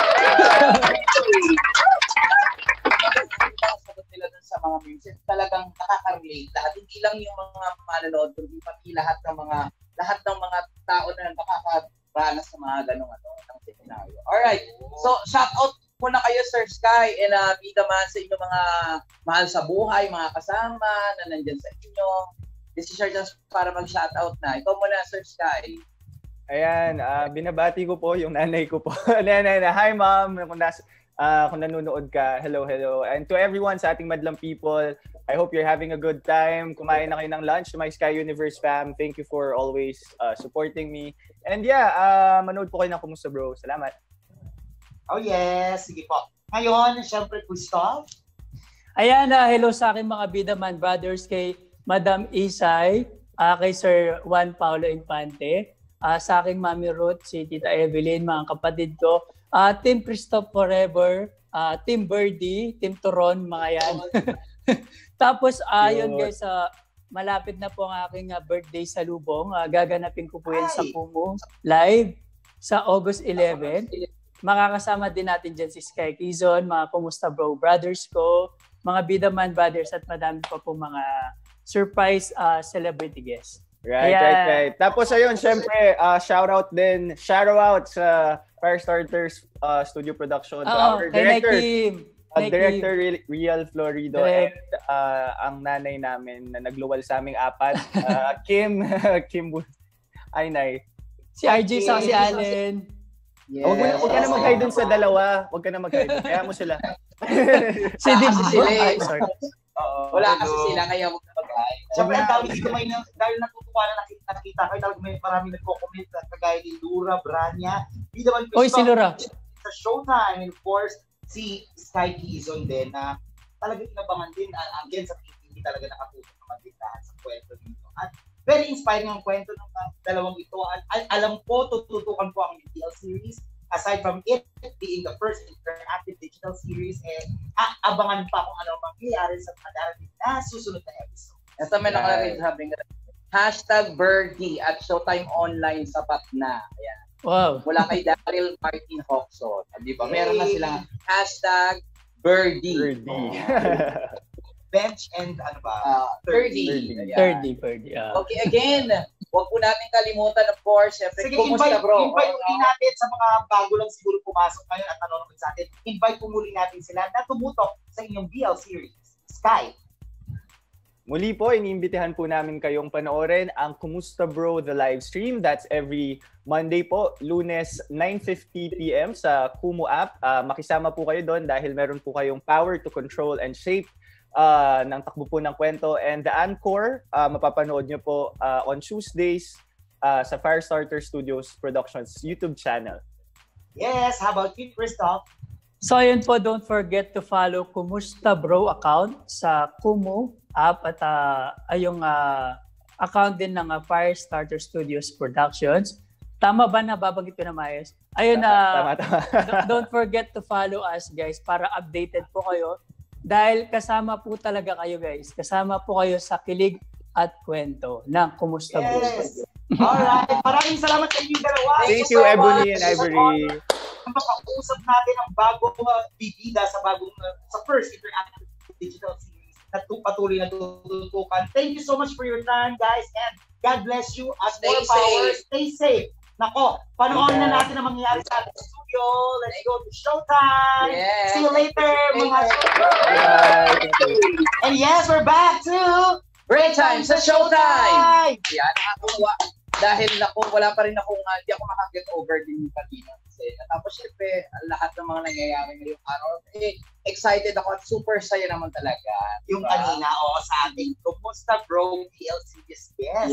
Sagot nila dun sa mga memes, talagang nakaka-relate lahat. Hindi lang yung mga manonood, kundi pati lahat ng mga lahat ng mga tao na nakakaranas sa mga ganong ano, ng scenario. Alright. So, shout out muna kayo, Sir Sky, and uh, be the man sa inyong mga mahal sa buhay, mga kasama na nandyan sa inyo. This is your chance para mag-shoutout na. Ikaw muna, Sir Sky. Ayan, uh, binabati ko po yung nanay ko po. nanay na, hi ma'am, kung, nas, uh, kung nanonood ka, hello, hello. And to everyone sa ating madlang people, I hope you're having a good time. Kumain na kayo ng lunch to my Sky Universe fam. Thank you for always uh, supporting me. And yeah, uh, manood po kayo ng Kumusta Bro. Salamat. Oh yes, sige po. Ngayon, syempre, Christoph. Ayan, uh, hello sa aking mga Bidaman brothers, kay Madam Isay, uh, kay Sir Juan Paulo Infante, uh, sa aking Mami Ruth, si Tita Evelyn, mga kapatid ko, uh, Team Christoph Forever, uh, Team Birdie, Team Turon, mga yan. Tapos, uh, yun guys, uh, malapit na po ang aking uh, birthday sa Lubong. Uh, gaganapin ko po yan sa Pumo live sa August eleventh. Makakasama din natin dyan si Sky Quezon, mga Kumusta Bro brothers ko, mga Bidaman brothers at madami pa po mga surprise uh, celebrity guest. Right, Ayan. right, right. Tapos ayun, syempre, uh, shout out din, shout out sa Firestarters uh, Studio Production. To Oh, our kay director, Kim. uh, Director Real, Real Florido, Direct. and uh, ang nanay namin na nagluwal sa aming apat, uh, Kim, Kim, ay nay. Si R J sa si Allen. Yes. Huwag mo- huwag ka na mag-hide dun sa dalawa. Huwag ka na mag-hide. Kaya mo sila. Si Dib. sila eh. Ay, sorry. Oo, Wala kasi hello. sila, kaya huwag na mag-ay. Siyempre, ang dami dito may na, dahil natutuwa na nakita, nakita kayo, talagang may marami nagko-comment na kagaya ni Lura, Branya, di naman Oy, si Lura. sa Showtime, and of course, si Sky Quezon din, na talagang inabangan din, uh, again, sa T V, talaga nakatutok naman din lahat sa kwento nito. At very inspiring ang kwento ng uh, dalawang ito. At al- alam ko, tututukan po ang U T L series. Aside from it being the first interactive digital series, eh, a- abangan pa kung ano mangyayari sa mga darating na susunod na episode. Ito may nakalagay sabi nga, hashtag Birdie at Showtime Online sapat na. Ayan. Wow. Mula kay Daryl Martin Hoxon. Di ba? Meron na silang hashtag Birdie. Birdie. Bench and ano ba? Uh, Birdie. Birdie. Ayan. Thirdy, thirdy. Uh. Okay, again, Huwag po natin kalimutan, of course. Siyempre, Sige, kumusta invite, bro? invite Oo, uli natin sa mga bago lang siguro pumasok ngayon at nanonood sa atin. Invite po muli natin sila na tumutok sa inyong B L series, Sky. Muli po, iniimbitahan po namin kayong panoorin ang Kumusta Bro, the live stream. That's every Monday po, Lunes, nine fifty p m sa Kumu app. Uh, makisama po kayo doon dahil meron po kayong power to control and shape uh, ng takbo po ng kwento. And the encore, uh, mapapanood nyo po uh, on Tuesdays uh, sa Firestarter Studios Productions YouTube channel. Yes, how about you, Christoph? So ayun po, don't forget to follow Kumusta Bro account sa Kumu app at uh, ay yung uh, account din ng uh, Firestarter Studios Productions. Tama ba na babanggit ko na maayos? Ayun na, uh, tama, tama. don't forget to follow us guys para updated po kayo dahil kasama po talaga kayo guys. Kasama po kayo sa kilig at kwento ng Kumusta Bro. Yes. Alright, maraming salamat sa inyong dalawa. Thank you, Ebony and Ivory. Makausap natin ang bagong uh, bibida sa bagong uh, sa first interactive digital series na patuloy na tututukan. Thank you so much for your time, guys, and God bless you. At Stay more power, safe. stay safe. Nako, panoorin na natin ang mangyayari sa ating studio. Let's go to showtime. Yes. See you later, See you mga later. Bye. Thank you. And yes, we're back to Great time sa Showtime! Showtime! Yan, nakakatuwa. Dahil ako, wala pa rin akong, uh, hindi ako makaget over din yung kanina. Kasi natapos syempre, lahat ng mga nangyayari ngayong araw. Eh, excited ako at super saya naman talaga. Yung diba? kanina, oo, sa ating Kumusta Bro P L series. Yes.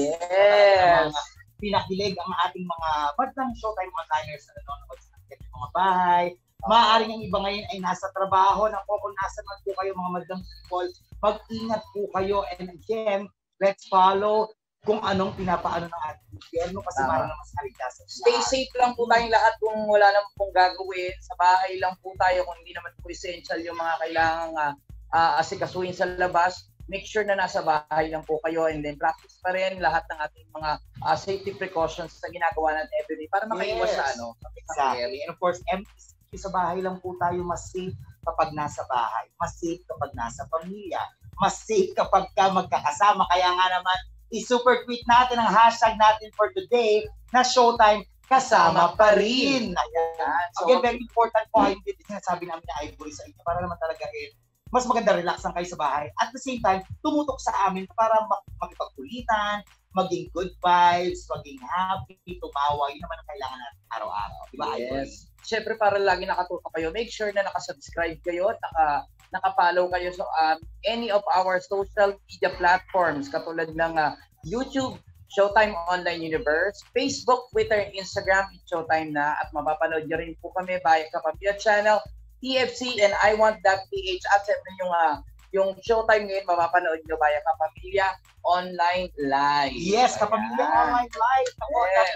Yes. Mga pinakilig ang ating mga badlang Showtime onliners na nanonood sa ating mga bahay. Maaaring ang iba ngayon ay nasa trabaho. Naku, kung nasa man po kayo mga madlang people, mag-ingat po kayo. And again, let's follow kung anong pinapaano ng ating gobyerno kasi para naman sa kaligtasan. Stay safe lang po tayong lahat kung wala naman pong gagawin. Sa bahay lang po tayo kung hindi naman po essential yung mga kailangang uh, uh, asikasuhin sa labas. Make sure na nasa bahay lang po kayo and then practice pa rin lahat ng ating mga uh, safety precautions sa ginagawa natin everyday para makaiwas Yes. sa ano. Exactly. And of course, M P C sa bahay lang po tayo, mas safe kapag nasa bahay. Mas safe kapag nasa pamilya. Mas safe kapag ka magkakasama. Kaya nga naman, i-super tweet natin ang hashtag natin for today na Showtime kasama pa rin. Ayan. So, again, very important po yung sinasabi namin na Ivory sa inyo para naman talaga eh, mas maganda relax lang kayo sa bahay. At the same time, tumutok sa amin para mag- makipagkulitan, maging good vibes, maging happy, tumawa. Yun naman ang kailangan natin araw-araw. Diba, Ivory? Yes. Siyempre, para lagi nakatutok kayo, make sure na nakasubscribe kayo at naka, naka-follow kayo sa um, any of our social media platforms katulad ng uh, YouTube, Showtime Online Universe, Facebook, Twitter, Instagram, Showtime na at mapapanood nyo rin po kami via Kapamilya Channel, T F C, and I Want That P H at siyempre yung, uh, yung Showtime ngayon mapapanood nyo via Kapamilya Online Live. Yes, Kapamilya Ayan. Online Live. Ako, Yes.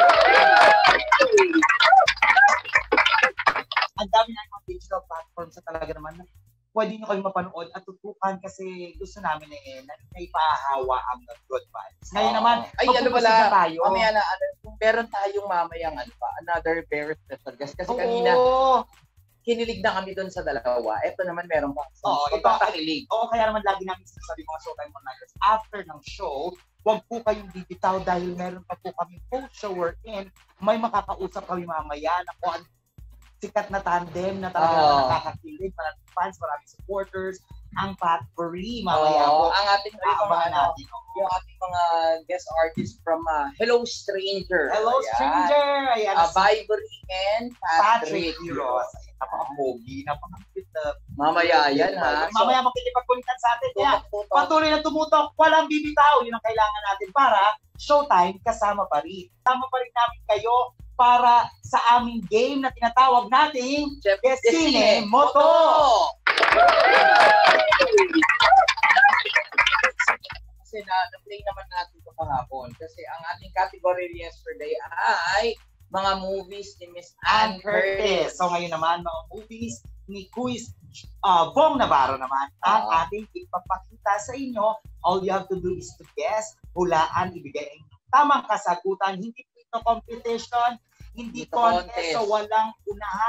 ang dami na mga digital platforms sa talaga naman na pwede nyo kayong mapanood at tutukan kasi gusto namin eh na may pahawa ang good vibes. Ngayon Oo. naman, Ay, ano magpupusin pala, na tayo. mamaya na, ano, kung meron tayong mamayang ano pa, another very special guest. Kasi Oo. kanina, kinilig na kami doon sa dalawa. Ito naman meron pa. Oo, ito- Ipakakilig. Oo, kaya naman lagi namin sinasabi mga Showtime Onliners, after ng show, huwag po kayong bibitaw dahil meron pa po kami post-show wherein may makakausap kami mamaya na kung ano sikat na tandem na talaga Oo. nakakakilig, maraming fans, maraming supporters, ang Patbury mamaya Oo, po. ang ating mga, Aabangan ano, natin. Oo. yung ating mga guest artists from uh, Hello Stranger. Hello, Ayan. stranger! Ayan, Uh, si Vibery and Patrick Patrick. Heroes. Napaka-pogi, napaka-cute. na- Mamaya yan ha. Mamaya makikipagkulitan sa atin. Kaya Tutok-tutok. patuloy na tumutok, walang bibitaw. Yun ang kailangan natin para Showtime kasama pa rin. Kasama pa rin namin kayo para sa aming game na tinatawag nating Siyempre, Desine Moto. Kasi na, na-play naman natin ito kahapon. Kasi ang ating category yesterday ay mga movies ni Miss Ann Ann Curtis. Curtis. So ngayon naman, mga movies ni Quiz uh, Bong Navarro naman ang Oo. ating ipapakita sa inyo. All you have to do is to guess, hulaan, ibigay ang tamang kasagutan. Hindi ito competition, hindi Ito contest, contest. so walang unahan.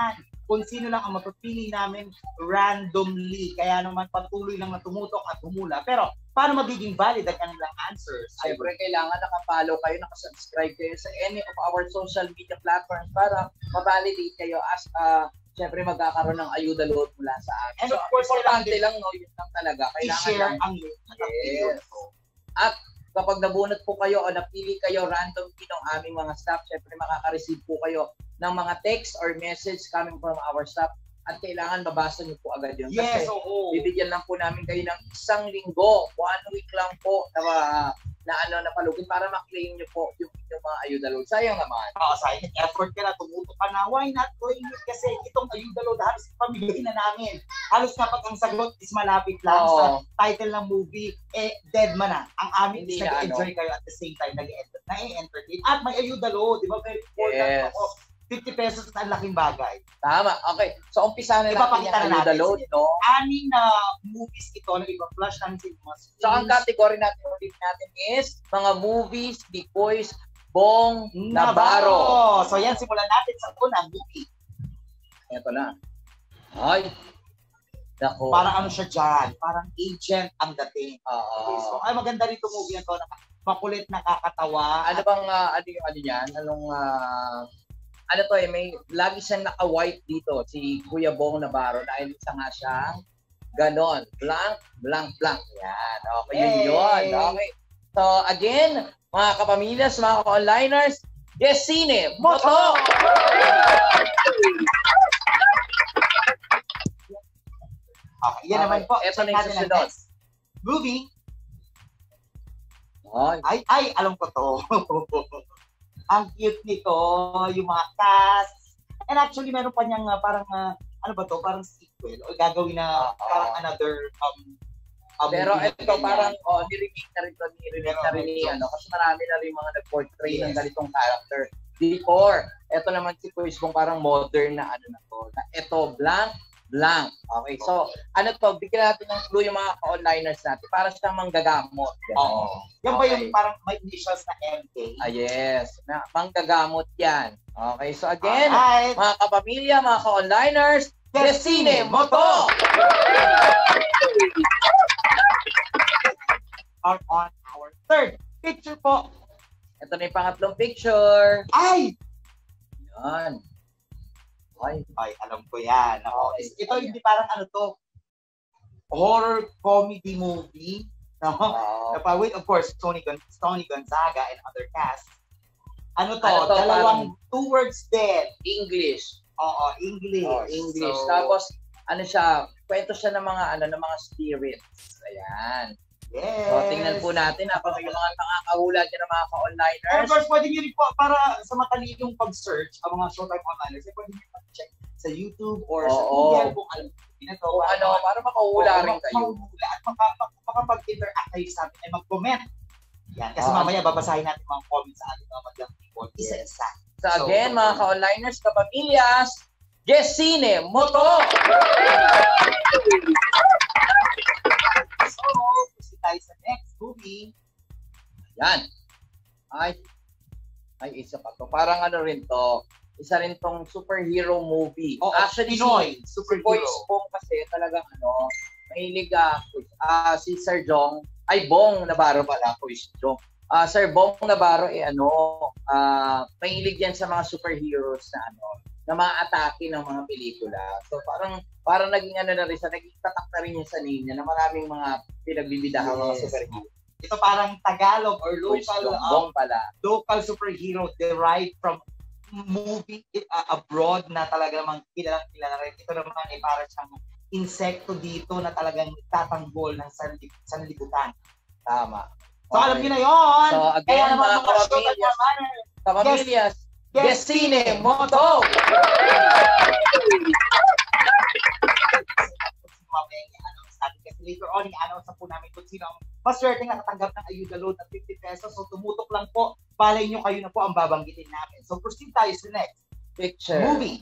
kung sino lang ang mapapili namin randomly. Kaya naman patuloy lang na tumutok at humula. Pero paano magiging valid ang kanilang answers? Siyempre, kailangan nakapollow kayo, nakasubscribe kayo sa any of our social media platforms para ma-validate kayo as uh, siyempre magkakaroon ng ayuda load mula sa amin. And so, of course, importante lang, no, yun lang talaga. Kailangan i-share lang, ang link. yes. At kapag nabunot po kayo o napili kayo randomly ng aming mga staff, syempre makaka-receive po kayo ng mga text or message coming from our staff at kailangan mabasa niyo po agad yun. Yes, Kasi oo. bibigyan lang po namin kayo ng isang linggo, one week lang po na, na ano na palugin para ma-claim niyo po yung, yung mga ayuda load. Sayang naman. Oo, sayang. Effort ka na, tumutok ka na. Why not claim it? Kasi itong ayuda load, halos pamigay na namin. Halos na pag ang sagot is malapit lang Oo. sa title ng movie, eh, dead man na. Ang amin Hindi is na, nag-enjoy kayo at the same time, nag-entertain. At may ayuda load, di ba? Very important Yes. ako. fifty pesos at ang laking bagay. Tama. Okay. So, umpisa na natin Ipapakita yung na ayuda natin. load, no? Aning na movies ito na ipa-flash namin sa mga screens. So, ang category natin ulit natin is mga movies ni Kois Bong Navarro. So, yan, simulan natin sa unang movie. Ito na. Ay. Nako. Parang ano siya dyan, parang agent ang dating. Oo. Okay, so, ay maganda rito movie na to, makulit, nakakatawa. Ano bang, uh, ano yung ano yan? Anong, uh, ano to eh, may, lagi siyang naka-white dito, si Kuya Bong Navarro, dahil isa nga siyang ganon, blank, blank, blank. Yan, okay, yun Yay! yun. Okay. So, again, mga kapamilyas, mga ka-onliners, Yes Cine, Moto! Okay, yan Okay, naman po. eto na yung Check natin ang susunod. next movie. Ay, Ay, ay, alam ko to. Ang cute nito, yung mga cast. And actually, meron pa niyang uh, parang, uh, ano ba to, parang sequel o gagawin na Uh-oh. parang another um, um pero movie na ito ganyan. parang, oh, niremake na rin to, niremake na rin ni, ano, kasi marami na rin mga nag-portray Yes. ng ganitong character before. Ito naman si Kois Bong parang modern na ano na to. Na ito, blank, blank. Okay, so, ano to, bigyan natin ng clue yung mga ka-onliners natin para siyang manggagamot. Oo. Yan ba yung Okay. parang may initials na M K? Ah, yes. Na, manggagamot yan. Okay, so again, Alright. mga kapamilya, mga ka-onliners, Yes Cine, Moto! Are on our third picture po. Ito na yung pangatlong picture. Ay! Yan. Ay, Ay, alam ko yan. Ako, Okay. ito hindi parang ano to, horror comedy movie. No? wow. Uh, wait, of course, Tony, Gon Tony Gonzaga and other cast. Ano to? Ano to, Dalawang two words din. English. Oo, English. Oh, English. So, Tapos, ano siya, kwento siya ng mga, ano, ng mga spirits. Ayan. yes. So, tingnan po natin, ako yung mga nakakahula dyan ng mga And ka-onliners. of course, pwede nyo rin po, para sa matalinong pag-search, ang mga Showtime Onliners, eh, pwede nyo mag-check sa YouTube or sa Oo. Google kung alam nyo na to. Kung ano, para makahula rin kayo. Makahula at maka- maka- makapag-interact kayo sa amin ay mag-comment. Yan, kasi Oo. mamaya babasahin natin mga comments sa ating mga madlang people. Isa-isa. So, again, mga ka-onliners, kapamilyas, Yes Cine, Moto! So, kasi tayo sa next movie. Yan. Ay, ay, isa pa to. Parang ano rin to, isa rin tong superhero movie. Oo, Actually, Pinoy, si, si superhero. Boys Bong kasi talagang ano, mahilig ah, ah, si Sir Jong, ay Bong Navarro pala, Boys Jong. Ah, Sir Bong Navarro, eh ano, ah, mahilig yan sa mga superheroes na ano, na mga atake ng mga pelikula. So parang parang naging ano na rin sa naging tatak na rin yung sa name niya na maraming mga pinagbibidahang mga Yes. superhero. Ito parang Tagalog or Boys local Jong, um, Bong pala. local superhero derived from movie uh, abroad na talaga namang kilalang kilala rin. Ito naman ay para siyang insekto dito na talagang tatanggol ng sanlib sanlibutan. Tama. So alam niyo na yon. So, again, mga kapamilyas, kapamilyas, Yes Cine, Moto! Mamaya i-announce natin kasi later on i-announce na po namin kung sino ang maswerte na nakatanggap ng ayuda load ng fifty pesos. So tumutok lang po, palay nyo kayo na po ang babanggitin namin. So proceed tayo sa next Picture. movie.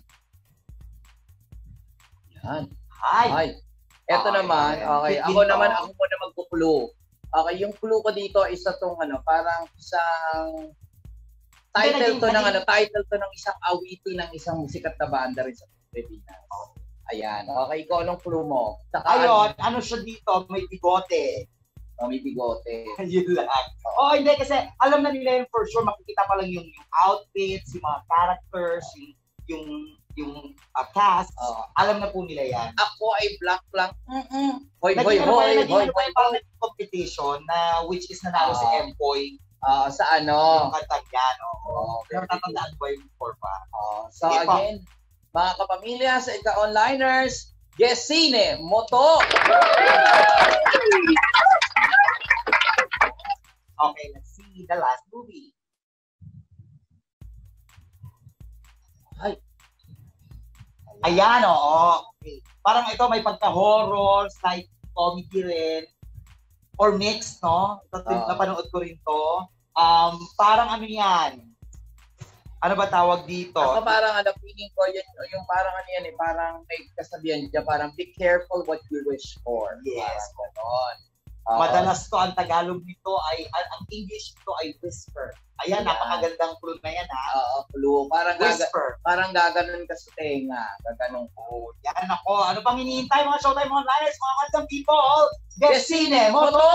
Yan. Hi. Ay. Ito Okay. naman, okay. Bigyan Ako to. naman, ako muna magpo-clue. Okay, yung clue ko dito is sa tong ano, parang isang title Hindi, to ng naging- ano, title to ng isang awiti ng isang sikat na banda rin sa Revinas. Ayan. Okay, ikaw anong clue mo? Saka, ayun, ano siya dito, may bigote. Oh, may bigote. Yun lang. Oo, oh, hindi kasi alam na nila yun for sure, makikita pa lang yung, yung outfits, yung mga characters, yung yung, yung uh, cast. Oh. Alam na po nila yan. Ako ay black lang. Mm-mm. Hoy, hoy, hoy, hoy, hoy, hoy. Competition na which is nanalo uh, si Empoy. Uh, sa ano? Yung kantang yan. Oo. Pero tatandaan ko yung before pa. Uh, so okay, again, pa. Mga kapamilya sa Ika-Onliners, Guess Sine, Moto! Okay, let's see the last movie. Ay. Ayan, oo. Okay. Parang ito may pagka-horror, slight comedy rin. Or mix, no? Ito, uh, napanood ko rin to. Um, parang ano yan? Ano ba tawag dito? Ako parang ano, feeling ko, yun, yung parang ano yan eh, parang may kasabihan dyan, parang be careful what you wish for. Yes. Parang Uh, Madalas to, ang Tagalog nito ay, ang, ang English nito ay whisper. Ayan, yeah. Napakagandang clue na yan, ha? Oo, uh, clue. Parang whisper. Gaga, parang gaganon ka sa tenga. Gaganon ko. Oh, yan ako. Ano pang hinihintay mga Showtime Onliners, mga kantang people? Guess Sine, Moto!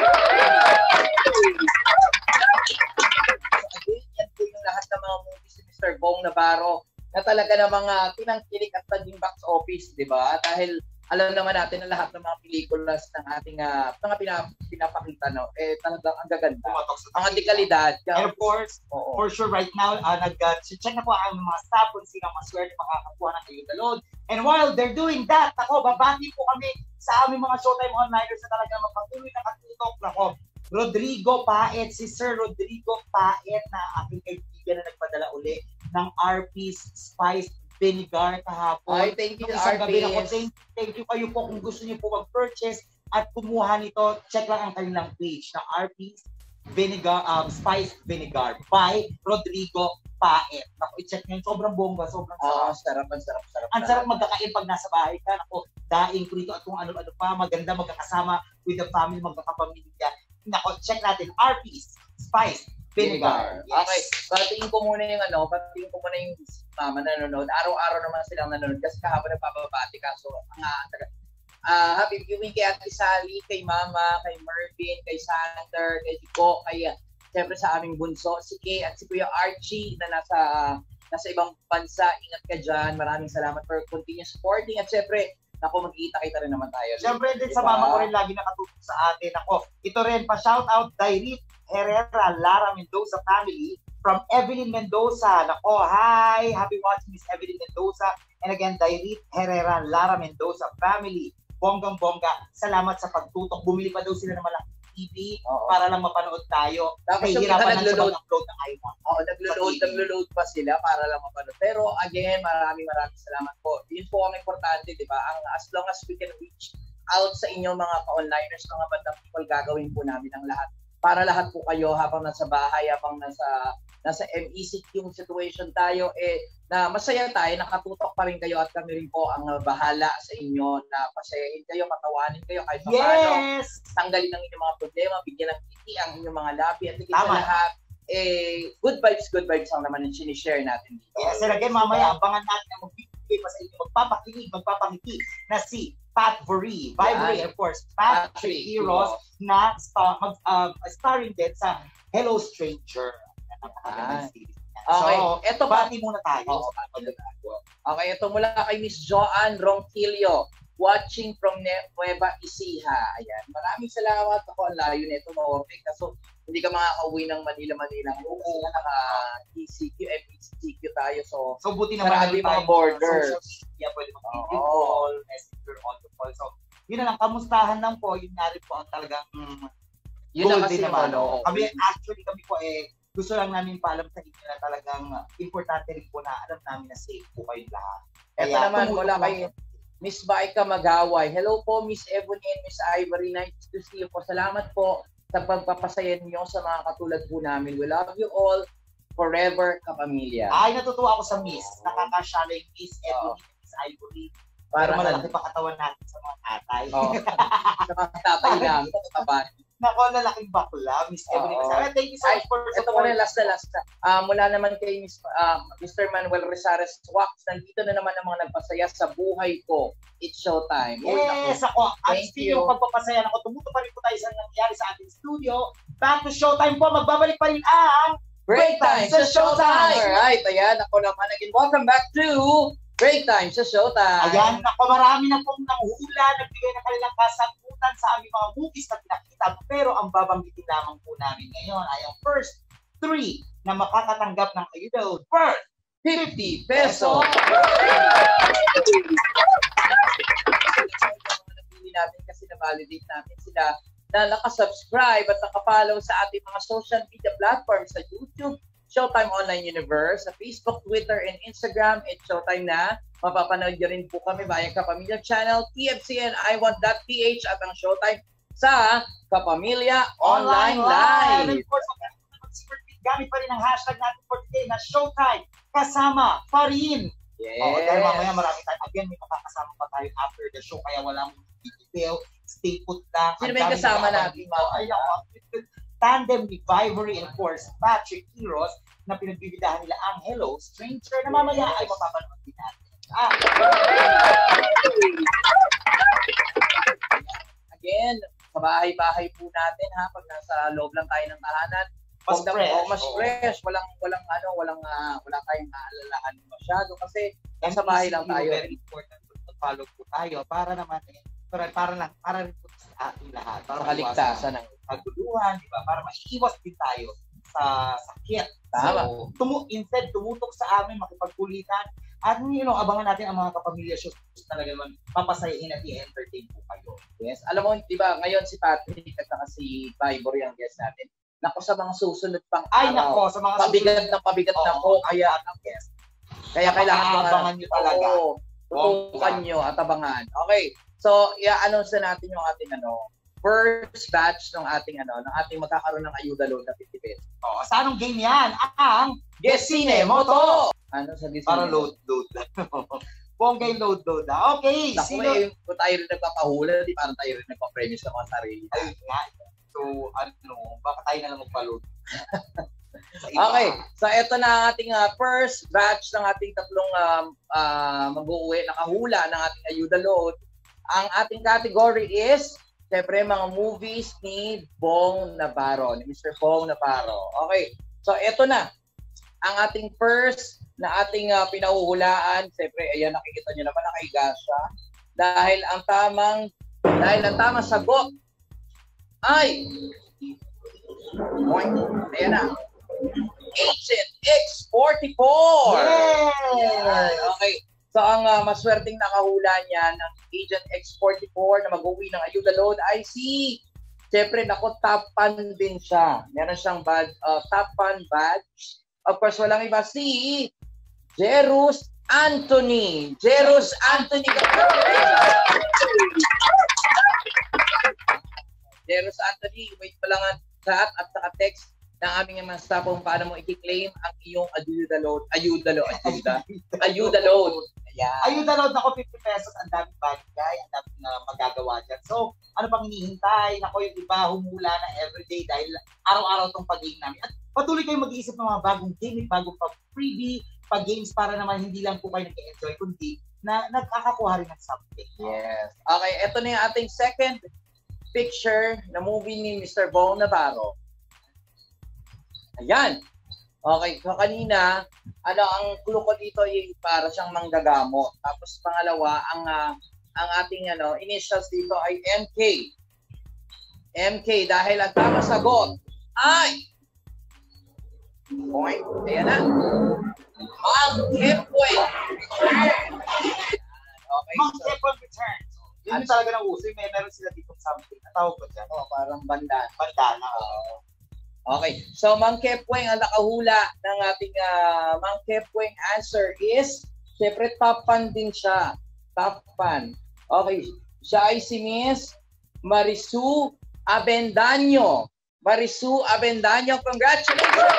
So again, yan po yung lahat ng mga movies ni Mister Bong Navarro na talaga ng mga tinangkilik at naging box office, di ba? Dahil alam naman natin na lahat ng mga pelikulas ng ating uh, mga pinap pinapakita, no, eh talagang ang gaganda. Ang dekalidad. And of course, oo. For sure right now, uh, nag-check na po ang mga staff kung sino maswerte makakakuha ng kayo load. And while they're doing that, ako, babati po kami sa aming mga Showtime Onliners na talagang magpatuloy na katutok. Ako, Rodrigo Paet, si Sir Rodrigo Paet na aking kaibigan na nagpadala uli ng R P's Spice Vinegar kahapon. Ay, thank you, R P. Thank, thank you kayo po kung gusto niyo po mag-purchase at kumuha nito. Check lang ang kanilang page na R P's Vinegar, um, Spice Vinegar by Rodrigo Paet. Naku, i-check nyo. Sobrang bongga, sobrang sarap. Oh, sarap, ang sarap, sarap. Ang sarap magkakain pag nasa bahay ka. Naku, daing ko rito at kung ano-ano pa. Maganda magkakasama with the family, magkakapamilya. Naku, check natin. R P's Spice Vinegar. Yes. Okay, patingin ko muna yung ano, patingin ko muna yung mama nanonood. Araw-araw naman silang nanonood kasi kahapon nagpapabati ka. So, ang uh, uh, happy viewing kay Ate Sally, kay Mama, kay Mervin, kay Sander, kay Chico, kay uh, siyempre sa aming bunso, si Kay at si Kuya Archie na nasa uh, nasa ibang bansa. Ingat ka dyan. Maraming salamat for continuous supporting at siyempre ako, magkita-kita rin naman tayo. Siyempre din diba? Sa mama ko rin lagi nakatutok sa atin. Ako, ito rin, pa-shoutout, Dairit Herrera, Lara Mendoza family from Evelyn Mendoza. Nako, hi! Happy watching Miss Evelyn Mendoza. And again, Dairit Herrera, Lara Mendoza family. Bonggang-bongga. Salamat sa pagtutok. Bumili pa daw sila ng malaking T V Oo. Para lang mapanood tayo. Tapos yung iba naglo-load. Upload ng iPhone. Oo, naglo-load, naglo-load pa sila para lang mapanood. Pero again, maraming maraming salamat po. Yun po ang importante, di ba? Ang as long as we can reach out sa inyong mga ka-onliners, mga bandang people, gagawin po namin ang lahat. Para lahat po kayo habang nasa bahay, habang nasa nasa M E C Q situation tayo, eh, na masaya tayo, nakatutok pa rin kayo at kami rin po ang bahala sa inyo na pasayahin kayo, patawanin kayo kahit yes! paano, tanggalin ang inyong mga problema, bigyan ng kiki ang inyong mga labi at higit sa lahat, eh, good vibes, good vibes lang naman yung sinishare natin dito. Yes, and again, mamaya, abangan natin na magbibigay pa sa inyo, magpapakinig, magpapakiki na si Pat Vori, Vibrate, yeah, of course, Patrick, Patrick Heroes, na star, mag, uh, starring din sa Hello Stranger. Ah. Okay, so, eto ba? Bati muna tayo. Oh, okay, ito mula kay Miss Joanne Ronquillo, watching from Nueva Ecija. Ayan, maraming salamat. Ako ang layo nito, ma-work. So, hindi ka makaka-uwi ng Manila-Manila. Oo, naka-E C Q, M E C Q tayo. So, so buti naman yung mga border. Social media, pwede mag-video call, messenger, audio call. So, yun na lang, kamustahan lang po. Yun nga rin po ang talagang mm, yun na kasi naman. No? Kami, actually, kami po eh, gusto lang namin paalam sa inyo na talagang importante rin po na alam namin na safe po kayong lahat. Ito naman, mula kay Miss Baika Magaway. Hello po, Miss Ebony and Miss Ivory. Nice to see you po. Salamat po sa pagpapasaya niyo sa mga katulad po namin. We love you all forever, kapamilya. Ay, natutuwa ako sa Miss. Nakakasyala yung Miss Ebony and Miss Ivory. Para malalaki pa katawan natin sa mga tatay. Oh. Sa mga tatay namin, tataba. Nako, lalaking bakla, Miss Evelyn. Oo. Masara. Thank you so much for Ito support. muna, last na last na. Uh, mula naman kay Miss, uh, Mister Manuel Rezares Wax, nandito na naman ang mga nagpasaya sa buhay ko. It's showtime. Uy, Yes, naku. ako. At Thank speaking you. ng pagpapasaya, ako, tumuto pa rin po tayo sa nangyari sa ating studio. Back to showtime po. Magbabalik pa rin ang Break time sa Showtime! Alright, ayan. Ako naman again. Welcome back to Break time sa Showtime. Ayan, ako, marami na pong nanghula, nagbigay na kanilang kasagutan sa aming mga movies na pinakita. Pero ang babanggitin lamang po namin ngayon ay ang first three na makakatanggap ng ayuda worth fifty pesos. Napili natin kasi na-validate natin sila na nakasubscribe at nakapollow sa ating mga social media platforms sa YouTube, Showtime Online Universe, sa Facebook, Twitter, and Instagram. It's Showtime na. Mapapanood nyo rin po kami via Kapamilya Channel, T F C N I want dot P H at ang Showtime sa Kapamilya Online Live. And of course, gamit pa rin ang hashtag natin for today na Showtime kasama pa rin. Yes. Oo, dahil mamaya marami tayo. Again, may makakasama pa tayo after the show, kaya wala mong detail, stay put lang. Sino may kasama natin? Ay, ako, tandem ni Vivory and of course, Patrick Quiros na pinagbibidahan nila ang Hello Stranger na mamaya ay mapapanood din natin. Ah. Again, sa bahay-bahay po natin ha, pag nasa loob lang tayo ng tahanan, Mas Huwag na- fresh. oh, mas Oo. fresh, walang walang ano, walang uh, wala tayong naalalahan masyado kasi nasa bahay lang tayo. Very important to follow po tayo para naman eh, para, para lang para rin po sa ating lahat. Para Sa kaligtasan ng pagduduhan, di ba? Para maiiwas din tayo sa sakit. Tama. So, tumu instead tumutok sa amin, makipagkulitan at you know, abangan natin ang mga kapamilya shows talaga naman papasayahin at i-entertain po kayo. yes. Alam mo, di ba, ngayon si Patrick at saka si Vibory ang guest natin. Nako sa mga susunod pang Ay araw. nako, sa mga Pabigat na pabigat na Oo, ko. Kaya, yes. kaya kailangan nyo Abangan nyo talaga. Oo, tutukan nyo at abangan. Okay. So, i-announce na natin yung ating ano, first batch ng ating ano, ng ating magkakaroon ng ayuda load na fifty pesos. Oh, sa anong game yan? Ang Gesine Moto! Ano sa Gesine? para load load lang. Bonggay load load na. Okay, Naku, sino? eh, kung tayo rin nagpapahula, di parang tayo rin nagpa-premise ng mga sarili. Ayun nga. So, ano, baka tayo na lang magpa-load. Sa iba. Okay, so ito na ang ating uh, first batch ng ating tatlong um, uh, mag-uwi, nakahula ng ating ayuda load. Ang ating category is, syempre, mga movies ni Bong Navarro, ni Mister Bong Navarro. Okay, so ito na. Ang ating first na ating uh, pinahuhulaan, syempre, ayan, nakikita nyo naman, nakahiga siya. Dahil ang tamang, dahil ang tamang sagot ay, ayan na, Agent X forty-four! Yes! Okay. So ang uh, maswerteng nakahula niya ng Agent X forty-four na mag-uwi ng ayuda load ay si, siyempre, naku, top fan din siya. Meron siyang badge, uh, top fan badge. Of course, walang iba, si Jerus Anthony. Jerus Anthony. Jerus Anthony, wait pa lang ang chat at saka text ng aming mga staff kung paano mo i-claim ang iyong ayuda load. Ayuda load. Ayuda. Ayuda load. Ayan. Ayuda load ako fifty pesos, ang daming bagay, ang daming na magagawa dyan. So, ano pang hinihintay? Nako, yung iba humula na everyday dahil araw-araw tong pag-game namin. At patuloy kayong mag-iisip ng mga bagong game, bagong pag-freebie, pag-games para naman hindi lang po kayo nag-enjoy, kundi na nagkakakuha rin ng something. Yes. Okay, ito na yung ating second picture na movie ni Mister Bong Navarro. Ayan. Okay, so kanina, ano, ang clue ko dito ay para siyang manggagamot. Tapos pangalawa, ang uh, ang ating ano, initials dito ay M K. M K dahil ang tamang sagot ay point. Ayan na. Ang Kepway. Okay, Mga so, second returns. Yun yung talaga ng uso. May meron sila dito something. Natawag ko dyan. oh, parang banda. Bandana. Oh. Okay, so Mang Kepweng ang nakahula ng ating uh, Mang Kepweng answer is, syempre top fan din siya. Top fan. Okay, siya ay si Miss Marisu Avendaño. Marisu Avendaño, congratulations!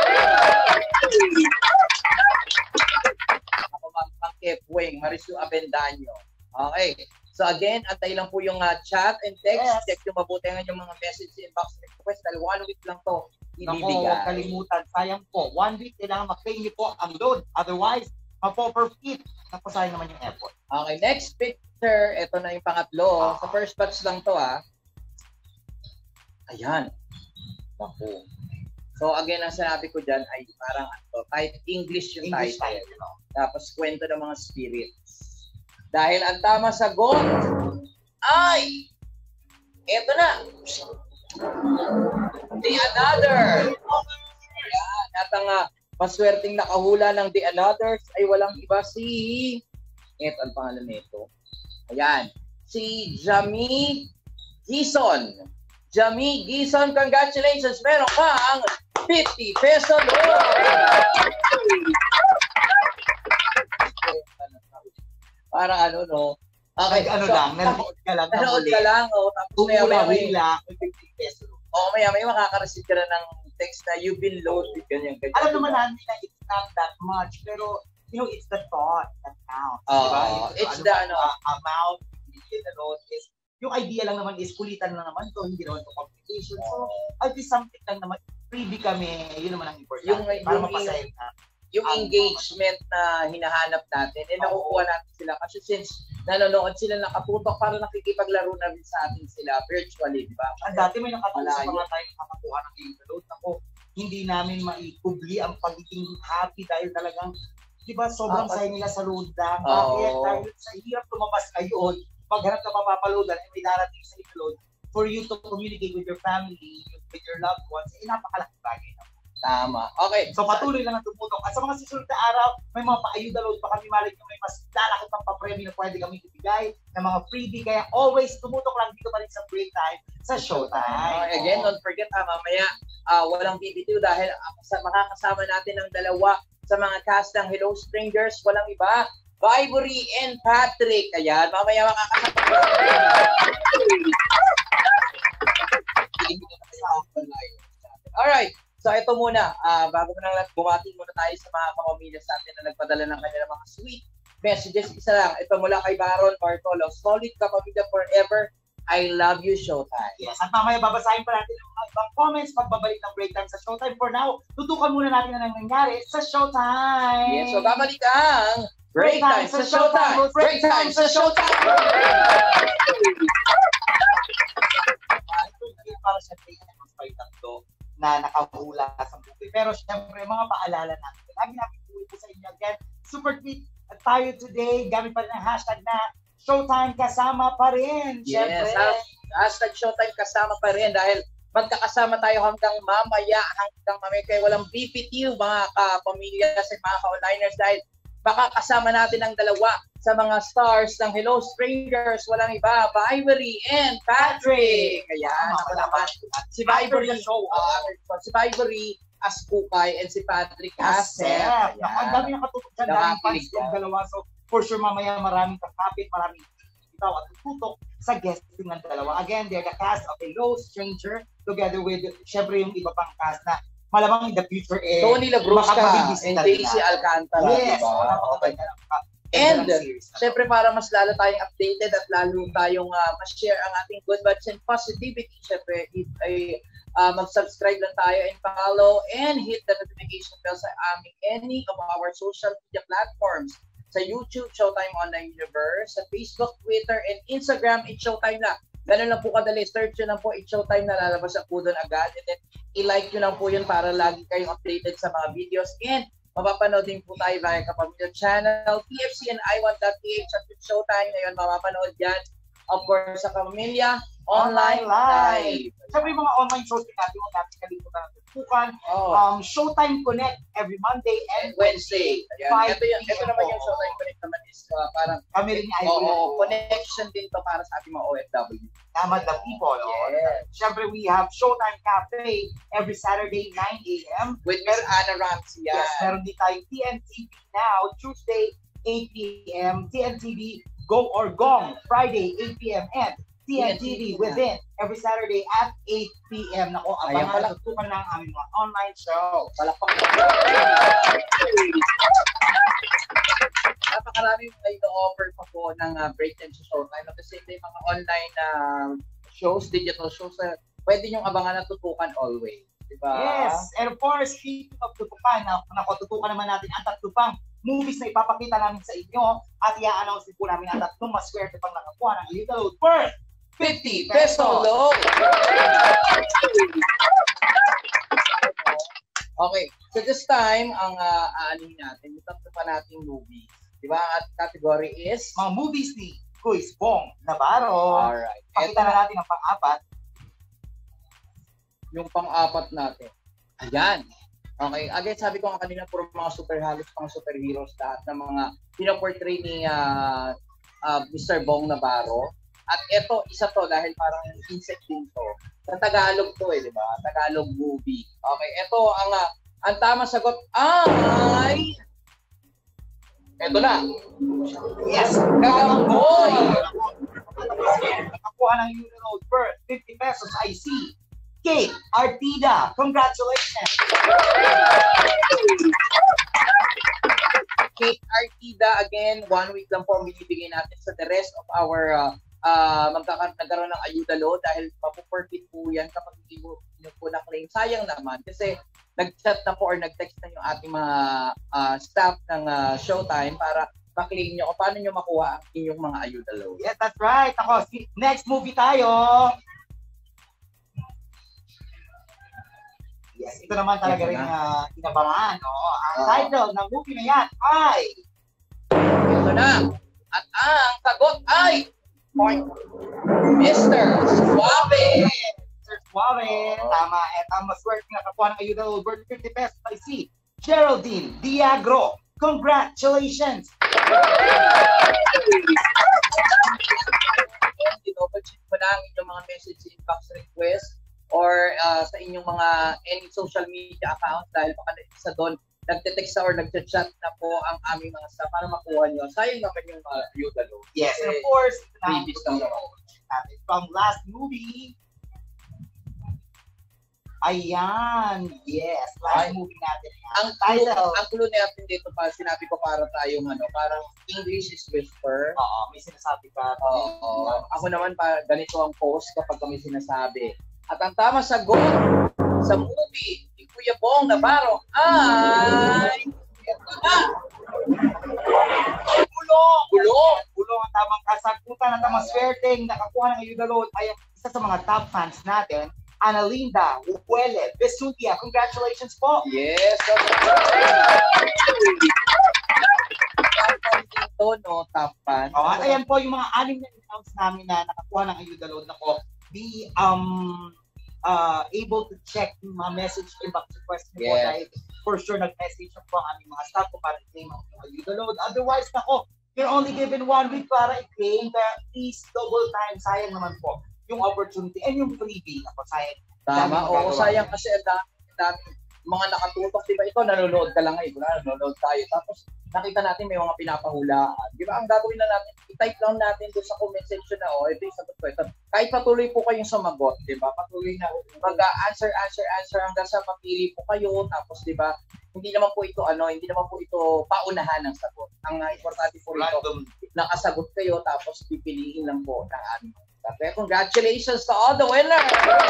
Ako Mang Kepweng, Marisu Avendaño. Okay, So again, antay lang po yung uh, chat and text. Yes. Check yung mabuti ang yung mga message inbox request dahil one week lang to Naku, ibibigay. huwag kalimutan. Sayang po. One week, kailangan mag-pay niyo po ang load. Otherwise, mapo-perfit. Naku, sayang naman yung effort. Okay, next picture. Ito na yung pangatlo. Sa first batch lang to ah. Ayan. Naku. So again, ang sinabi ko dyan ay parang ano, type English yung English title. title, no? Tapos kwento ng mga spirits. Dahil ang tama sagot ay eto na. The Another. Ayan. At ang uh, paswerteng nakahula ng The Anothers ay walang iba si eto ang pangalan nito. Ayan. Si Jamie Gison. Jamie Gison, congratulations. Meron kang fifty peso loan. Para ano, no? Okay, ano so, lang, nanood ka lang. Nanood ka lang, oh. Tapos maya maya may, Hula-hula, fifty pesos. oh, maya maya makaka-receive ka na ng text na you've been loaded, ganyan, ganyan. Alam naman namin na it's not that much, pero, you know, it's the thought that counts. Oo, diba? it's ano the, ba, ano, uh, amount, the load is, yung idea lang naman is kulitan lang naman to, hindi naman to complication. So, at least something lang naman, freebie kami, yun naman ang important. Yung- para yung- mapasaya ka. yung Ang- engagement na hinahanap natin, eh nakukuha natin sila kasi since nanonood sila nakatutok, para nakikipaglaro na rin sa atin sila virtually, di ba? Ang dati may nakatusa Malayo. mga tayo nakakakuha ng game load. Ako, hindi namin maikubli ang pagiging happy dahil talagang, di ba, sobrang Ah, saya nila sa load lang. Oo. Bakit? Dahil sa hirap lumabas ngayon, pagharap na mapapaloadan, ay may darating sa load for you to communicate with your family, with your loved ones, eh napakalaking bagay na. Tama. Okay. So patuloy lang ang tumutok. At sa mga susunod na araw, may mga pa-ayuda load pa kami, malit nyo may mas lalaki pang papremyo na pwede kami ibigay ng mga freebie. Kaya always tumutok lang dito pa rin sa break time, sa showtime. Okay, again, don't forget ha, mamaya uh, walang B B two dahil uh, sa, makakasama natin ang dalawa sa mga cast ng Hello Strangers, walang iba, Vibory and Patrick. Ayan, mamaya makakasama. Alright. So ito muna, uh, bago mo nang bumati muna tayo sa mga kapamilya sa atin na nagpadala ng kanilang mga sweet messages. Isa lang, ito mula kay Baron Bartolo. Solid kapamilya forever. I love you, Showtime. Yes, at mamaya babasahin pa natin ang mga ibang comments pagbabalik ng break time sa Showtime. For now, tutukan muna natin ang nangyayari sa Showtime. Yes, so babalik ang break time sa Showtime. Break time sa Showtime. Para sa break time, mas may tatlo na nakahula sa movie. Pero syempre, mga paalala natin. Lagi namin tuloy po sa inyo again. Super tweet at tayo today. Gamit pa rin ang hashtag na Showtime kasama pa rin. Yes, Syempre. hashtag Showtime kasama pa rin dahil magkakasama tayo hanggang mamaya, hanggang mamaya kayo walang B P T mga kapamilya sa mga ka-onliners dahil makakasama natin ang dalawa sa mga stars ng Hello Strangers, walang iba, Vibory and Patrick. Ayan, ako naman. Si Vibory, uh, si Vibory as Kukay and si Patrick as Seth. Seth. Naku, ang dami nakatutok dyan. Daming fans Nakakilig kong yan. dalawa. So, for sure, mamaya maraming kakapit, maraming ikaw at tutok sa guesting ng dalawa. Again, they're the cast of Hello Stranger together with, syempre, yung iba pang cast na malamang in the future, eh, Tony Labrusca makakabibis and na Daisy nila. Alcantara. Yes. Diba? Okay. And, syempre para mas lalo tayong updated at lalo tayong uh, ma-share ang ating good vibes and positivity, syempre ay uh, mag-subscribe lang tayo and follow and hit the notification bell sa aming any of our social media platforms. Sa YouTube, Showtime Online Universe, sa Facebook, Twitter, and Instagram, it's Showtime na. Ganun lang po kadali. Search nyo lang po, it's Showtime na, lalabas ang po doon agad. And then, i-like nyo lang po yun para lagi kayong updated sa mga videos. And, mapapanood din po tayo via Kapamilya Channel, T F C and I one dot P H at Showtime. Ngayon, mapapanood yan. Of course, sa Kapamilya Online Live. Sabi yung mga online shows din natin, huwag natin kalimutan ng tutukan. Oh. Um, Showtime Connect every Monday and And Wednesday. Ayan. five Ito, yung, ito p m naman yung po. Showtime Connect naman is uh, parang Kami rin ay oh, connection din to para sa ating mga O F W. Tama the people. Yes. Siyempre, we have Showtime Cafe every Saturday, nine a m With Miss Anna Ramsey. Yan. Yes, meron din tayong T N T V now, Tuesday, eight p m T N T V Go or Gong, Friday, eight p m And T N T V Within, every Saturday at eight p m Nako, Ayan pala. abangan, tutukan ng aming mga online show. Palakpak. napakarami yung ino-offer pa po ng uh, break time sa Showtime. At the same time, mga online uh, shows, digital shows, uh, pwede niyong abangan at tutukan always. Diba? Yes, and of course, speaking of tutukan, na, nakututukan naman natin ang tatlo pang movies na ipapakita namin sa inyo at i-announce din po namin ang tatlong maswerte pang nakakuha ng Ayuda Load worth fifty peso load! Okay, so this time, ang uh, aanin natin, yung tatlo pa nating movies. Diba? At category is? Mga movies ni Kuis Bong Navarro. Alright. Pakita na natin ang pang-apat. Yung pang-apat natin. Ayan. Okay. Again, sabi ko nga kanina, puro mga superheroes, pang superheroes lahat ng mga pinaportray ni uh, uh, Mister Bong Navarro. At ito, isa to dahil parang insect din to. Sa Tagalog to eh, di ba? Tagalog movie. Okay. Ito, ang, uh, ang tamang sagot ay... Ito na. Yes! Gagamboy! Nakakuha ng Ayuda Load worth fifty pesos, I see. Kate Artida, congratulations! Kate Artida, again, one week lang po ang binibigay natin sa the rest of our uh, uh, magkakaroon nagkaroon ng Ayuda Load dahil mapuperfect po yan kapag hindi mo po na-claim. Sayang naman kasi nag-chat na po or nag-text na yung ating mga uh, staff ng uh, Showtime para ma-claim nyo o paano nyo makuha ang inyong mga Ayuda Load. Yes, that's right. Ako, next movie tayo. Yes, ito naman talaga rin uh, inabangan. No? Ang uh, title ng movie na yan ay... Ito na. At ang sagot ay... Mister Suave! Mister Suave. Tama. At ang maswerte na kakuha ng Ayuda Load worth fifty pesos ay si Geraldine Diagro. Congratulations! Dinopacheck mo lang inyong mga message inbox request or uh, sa inyong mga any social media accounts dahil baka isa doon nagte-text or nagte-chat na po ang aming mga staff para makuha nyo. Sayang naman yung uh, Ayuda Load. Yes, and of course, previous lang natin from last movie. Ayan, yes, last Ay, movie natin. Ang title, ang clue natin dito pa, sinabi ko para tayong ano, parang English is whisper. Oo, may sinasabi ka. Oo. Ako naman pa ganito ang post kapag kami sinasabi. At ang tama sagot sa movie ni Kuya Bong Navarro ay ito na. Bulong! Bulong! Bulong ang tamang kasagutan at ang maswerteng nakakuha ng Ayuda Load ay isa sa mga top fans natin, Analinda Huele Besutia. Congratulations po! Yes! Ito, no, top fan. Oh, at ayan po yung mga anim na accounts namin na nakakuha ng Ayuda Load na po. Be um uh able to check yung mga message inbox request niyo po Yes. dahil for sure nag-message na po ang aming mga staff ko para i-claim ang Ayuda Load. Otherwise, nako, you're only given one week para i-claim, kaya please double time. Sayang naman po yung opportunity and yung freebie. Ako, sayang. Tama, oo, sayang kasi ang dami, ang dami mga nakatutok, di ba? Ito, nanonood ka lang ngayon, nanonood tayo. Tapos, nakita natin may mga pinapahulaan. Di ba? Ang gagawin na natin, i-type lang natin doon sa comment section na, oh, ito yung sagot ko. Ito. Kahit patuloy po kayong sumagot, di ba? Patuloy na mag-answer, answer, answer hanggang sa mapili po kayo. Tapos, di ba? Hindi naman po ito, ano, hindi naman po ito paunahan ng sagot. Ang uh, importante po ito, nakasagot kayo, tapos pipiliin lang po ng aming. Kaya congratulations to all the winners!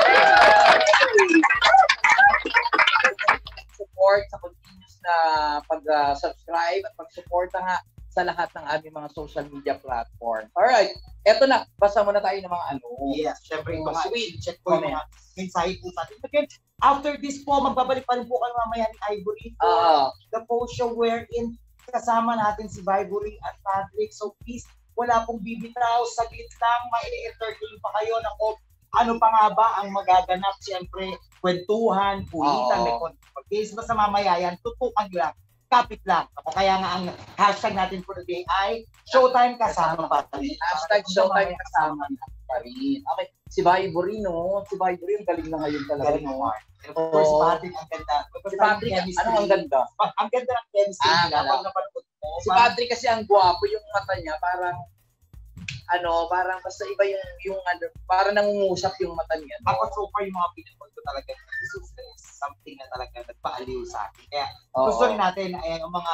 Support sa continuous na pag-subscribe uh, at pag-suporta nga sa lahat ng aming mga social media platform. Alright, eto na. Basa muna tayo ng mga ano. Yes, syempre yung mga Sweet. check po yung mga mensahe po sa atin. Again, after this po, magbabalik pa rin po kayo mamaya ni Ivory for Uh, the post show wherein kasama natin si Ivory at Patrick. So please, wala pong bibitaw, saglit lang, mai-entertain pa kayo. Nako, ano pa nga ba ang magaganap? Siyempre, kwentuhan, kulitan, Oo. may conversation. Basta mamaya yan, tutukan nyo lang, kapit lang. Ako, kaya nga ang hashtag natin for the day ay Showtime kasama pa rin. hashtag Showtime kasama pa rin. Okay, si Ivory, no? Si Ivory, ang galing na ngayon talaga, Galing no? mo. And of course, Oo. Patrick, ang ganda. Si Patrick, ano ang ganda? Ang ganda ng chemistry Ah, nila. wala. Pag napanood mo, Si Patrick kasi ang gwapo, yung mata niya, parang, ano, parang basta iba yung, yung ano, parang nangungusap yung mata niya. No? ako so far yung mga pinapanood ko talaga is something na talaga nagpaaliw sa akin. Kaya Oo. gusto rin natin ay ang mga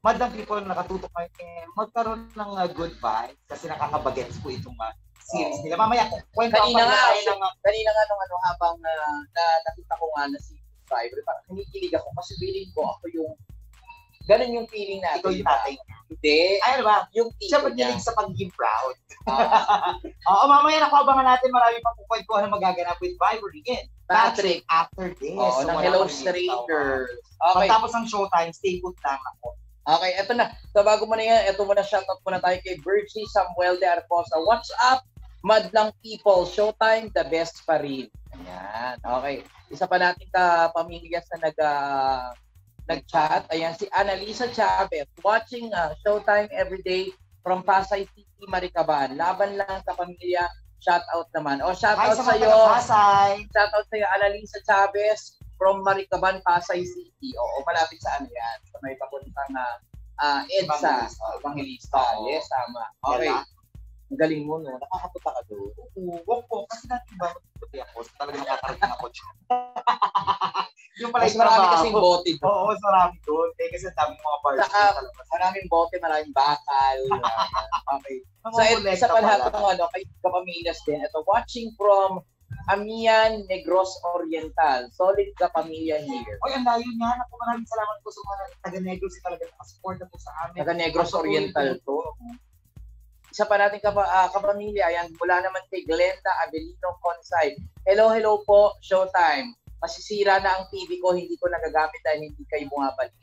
madlang people na nakatutok ngayon, eh, magkaroon ng uh, good vibes kasi nakakabagets po itong uh, series nila. Mamaya, kwento kanina nga, tayo ng... Uh, kanina nga nung ano, habang uh, na, nakita ko nga na si Driver, parang kinikilig ako kasi feeling ko ako yung, ganun yung feeling natin. Ikaw yung tatay niya. Hindi. Ay, ano ba? Yung siya pagkilig sa pagiging proud. Oo, mamaya nakuabangan natin marami pang kukwentuhan na magaganap with Viber again. Patrick. After this. Oo, so, ng Hello Strangers. Okay. Pagtapos ng showtime, stay put lang ako. Okay, eto na. So bago mo na yan, eto muna shoutout muna tayo kay Virgie Samuel de Arposa. What's up, madlang people? Showtime, the best pa rin. Ayan. Okay. Isa pa natin ka-pamilyas na nag, uh, nag-chat. Ayan, si Annalisa Chavez. Watching uh, Showtime everyday from Pasay City, Maricaban. Laban lang sa pamilya. Shoutout naman. O, shoutout sa iyo. Pasay. Shoutout sa iyo, Annalisa Chavez from Maricaban, Pasay City. Oo, malapit sa ano yan. Sa may papuntang uh, uh, EDSA. Evangelista. Oh, yes, tama. Okay. Ang galing mo, no? Nakakapunta ka doon. Oo, wag po. Kasi natin ba magpupunti ako? Talaga nakakarating ako dyan. Yung pala mas marami kasing bote doon. Oo, mas marami doon. Eh, kasi sabi mga parts. Saka, maraming bote, maraming bakal. Okay. So, isa pa lahat ng ano, kay kapamilyas din. Ito, watching from Amian Negros Oriental. Solid ka pamilya here. Oy, ang layo niya. Ako, maraming salamat po sa mga taga-Negros. Talaga nakasupport na po sa amin. Taga-Negros Oriental to. Isa pa natin kap uh, kapamilya. Ayan, mula naman kay Glenda Abelino Conside. Hello, hello po. Showtime. Masisira na ang T V ko. Hindi ko nagagamit dahil hindi kayo bumabalik.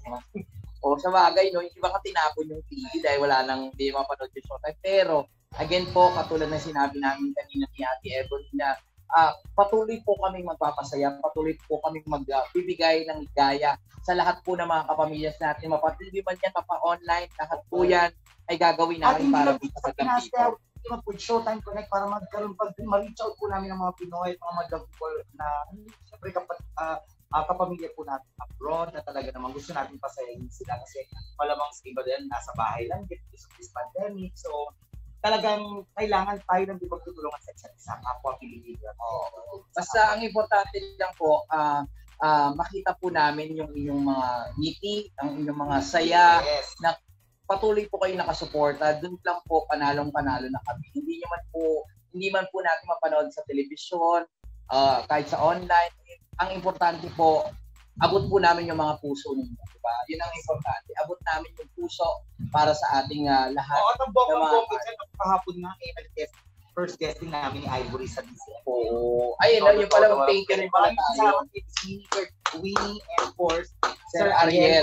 O sa bagay, no, hindi baka tinapon yung T V dahil wala nang hindi mapanood yung Showtime. Pero, again po, katulad ng sinabi namin kanina ni Ate Ebony na uh, patuloy po kami magpapasaya, patuloy po kami magbibigay uh, ng ligaya sa lahat po ng mga kapamilyas natin. Mapa-T V man yan, mapa-online, lahat po yan ay gagawin namin para po sa Pinasa, mag-put Showtime Connect para magkaroon pag ma-reach out po namin ng mga Pinoy, mga madlang people na siyempre kapag uh, uh, kapamilya po natin abroad na talaga naman gusto natin pasayahin sila kasi malamang sa iba din nasa bahay lang dito sa this pandemic. So, talagang kailangan tayo ng di magtutulungan sa isa't isa, kapwa Pilipino. Oh. Basta ang importante lang po, uh, uh, makita po namin yung inyong mga ngiti, ang inyong mga saya, yes. Na patuloy po kayo nakasuporta, dun lang po panalong-panalo na kami. Hindi naman po, hindi man po natin mapanood sa telebisyon, uh, kahit sa online. Ang importante po, abot po namin yung mga puso ninyo, di ba? Yun ang importante. Abot namin yung puso para sa ating uh, lahat. Oo, at ang bonggang-bonggang dyan, kahapon nga, eh, nag-guest, first guesting namin ni Ivory sa D C F. Oo. Ayun, so, yung pala, so, thank you rin pala tayo. Si Winnie and of course, Sir Ariel.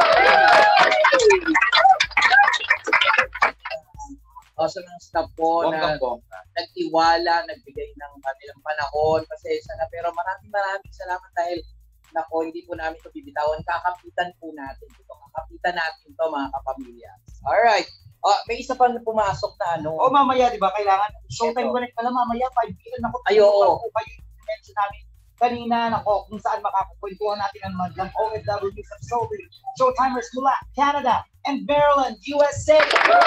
Also ng staff po na nagtiwala, nagbigay ng kanilang panahon, pasensya na, pero maraming maraming salamat dahil nako, hindi po namin ito bibitawan. Kakapitan po natin ito. Kakapitan natin ito, mga kapamilya. Alright. Uh, may isa pa na pumasok na ano. O mamaya, di ba, kailangan Showtime Connect pala mamaya, five p.m. Nako, ay, oo. Kayo yung mention namin kanina, nako, kung saan makakakwentuhan natin ang maglang O F W sa Showtime. Showtimers mula Canada and Maryland, U S A.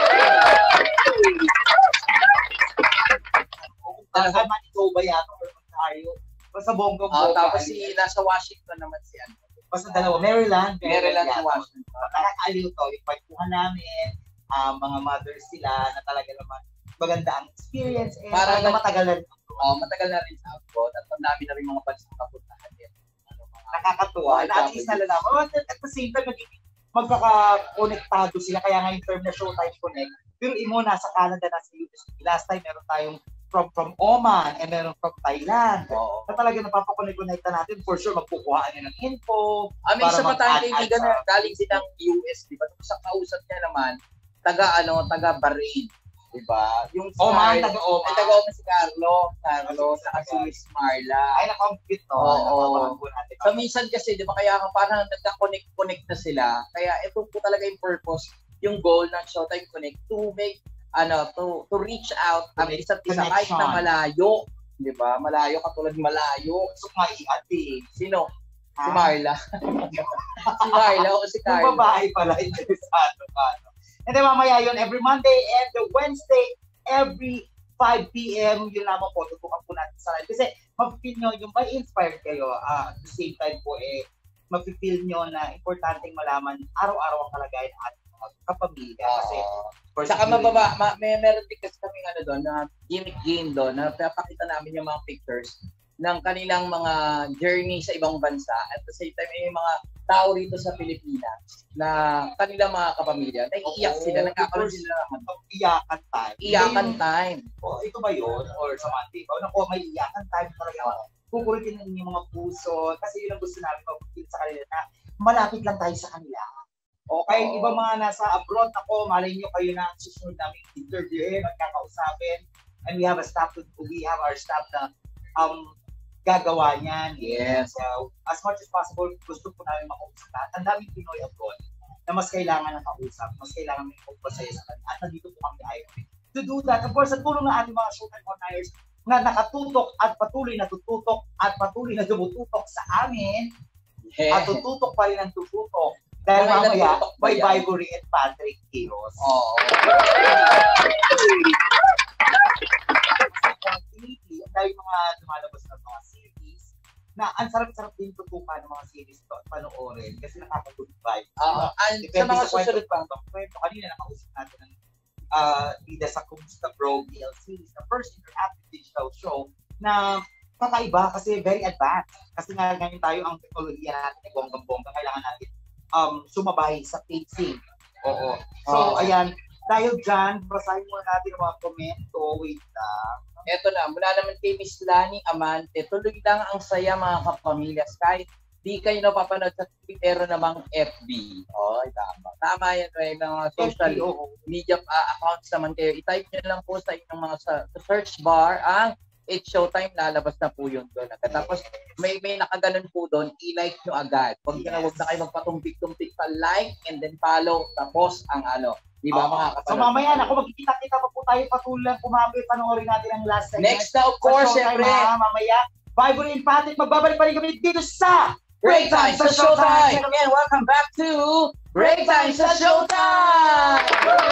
Talaga Manitoba yata or tayo. Basta bonggang-bongga. Uh, tapos si nasa Washington naman si ano. Basta dalawa, Maryland. Maryland and Washington. Nakakaliw to, yung kwentuhan namin, uh, mga mothers sila na talaga naman maganda ang experience. Eh, para na matagal na rin. Oh, matagal na rin sa abroad at marami na rin mga bansang kapuntahan din. Ano, mga nakakatuwa. Na at least nalalaman. At the same time, magkaka-konektado sila. Kaya nga yung term na Showtime Connect. Pero imo, nasa Canada, nasa U S A. Last time, meron tayong from from Oman and meron from Thailand. Oo. Na talaga napapakonekta natin. For sure, magkukuhaan niya ng info. Ah, may isa pa tayong kaibigan na galing din ng U S, di ba? Sa kausap niya naman, taga ano, taga Bahrain. Diba? Yung si Oman, Carlo, taga-Oman. ay taga-Oman si Carlo, Carlo, saka si Miss Marla. Ay, na-compute to. Oo. So, minsan kasi, di ba, kaya parang nagka-connect-connect na sila. Kaya ito po talaga yung purpose, yung goal ng Showtime Connect to make, ano, to to reach out ang isa't isa kahit na malayo. Di ba? Malayo, katulad malayo. So, maiati. Sino? Si Marla. Si Marla o si Carlo. Yung babae pala, interesado ka. And then mamaya yun, every Monday and the Wednesday, every five p.m. yun naman po, tutukan po natin sa live. Kasi mag-feel nyo, yung may inspired kayo, uh, at the same time po, eh, mafe-feel nyo na importanteng malaman araw-araw ang kalagayan ng ating mga kapamilya. Kasi, uh, saka mababa, ma, may meron din kasi kami ano doon, na gimmick game doon, na pinapakita namin yung mga pictures ng kanilang mga journey sa ibang bansa. At the same time, may mga tao rito sa Pilipinas na kanilang mga kapamilya. Naiiyak sila, nagkakaroon sila ng iyakan time. Iyakan time. O, ito ba yun? Or sa Monday ba? Naku, may iyakan time talaga. Kukulitin na yung mga puso. Kasi yun ang gusto namin mag-feel sa kanila na malapit lang tayo sa kanila. Okay, oh. Iba mga nasa abroad, ako, malay nyo kayo na susunod namin interviewin at kakausapin. And we have a staff, to, we have our staff na um, gagawa niyan. Yes. So, as much as possible, gusto po namin makausap lahat. Ang daming Pinoy abroad na mas kailangan ng kausap, mas kailangan may pagpasaya sa kanila. At nandito po kami ayaw. To do that, of course, sa tulong ng ating mga Showtime On-Liners na nakatutok at patuloy na tututok at patuloy na tumututok sa amin, yeah. At tututok pa rin ang tututok. Dahil mamaya, may Vibory and Patrick Quiros. Oo. Dahil mga lumalabas na mga series, na ang sarap-sarap din tutukan ng mga series ito at panoorin kasi nakaka-good vibe. Oo. Uh, sa mga susunod pa. Kwento, kanina nakausap natin ng uh, Bida sa Kumusta Bro B L series, the first interactive digital show na kakaiba kasi very advanced. Kasi nga ngayon tayo ang teknolohiya natin ay bonggang-bongga. Kailangan natin um, sumabay sa pacing. Oo. So, oh. Ayan. Dahil dyan, basahin muna natin ang mga komento. Wait lang. Ito na, mula naman kay Miss Lani Amante, tuloy lang ang saya mga kapamilya. Kahit di kayo napapanood sa Twitter namang F B. Oh, tama. Tama yan, may mga social F B, oh. Media uh, accounts naman kayo. I-type nyo lang po sa inyong mga sa, sa search bar ang It's Showtime, lalabas na po yun doon. Tapos may may nakaganon po doon, i-like nyo agad. Huwag yes. na huwag na kayo magpatumpik-tumpik sa like and then follow, tapos ang ano. Di ba, mga kapanood? So mamaya na, kung magkikita-kita pa po tayo, patuloy lang kumapit, panoorin natin ang last segment. Next na, of course, syempre. Mamaya, Vibory and Patrick, magbabalik pa rin kami dito sa Break Time sa Showtime! And again, welcome back to Break Time sa Showtime!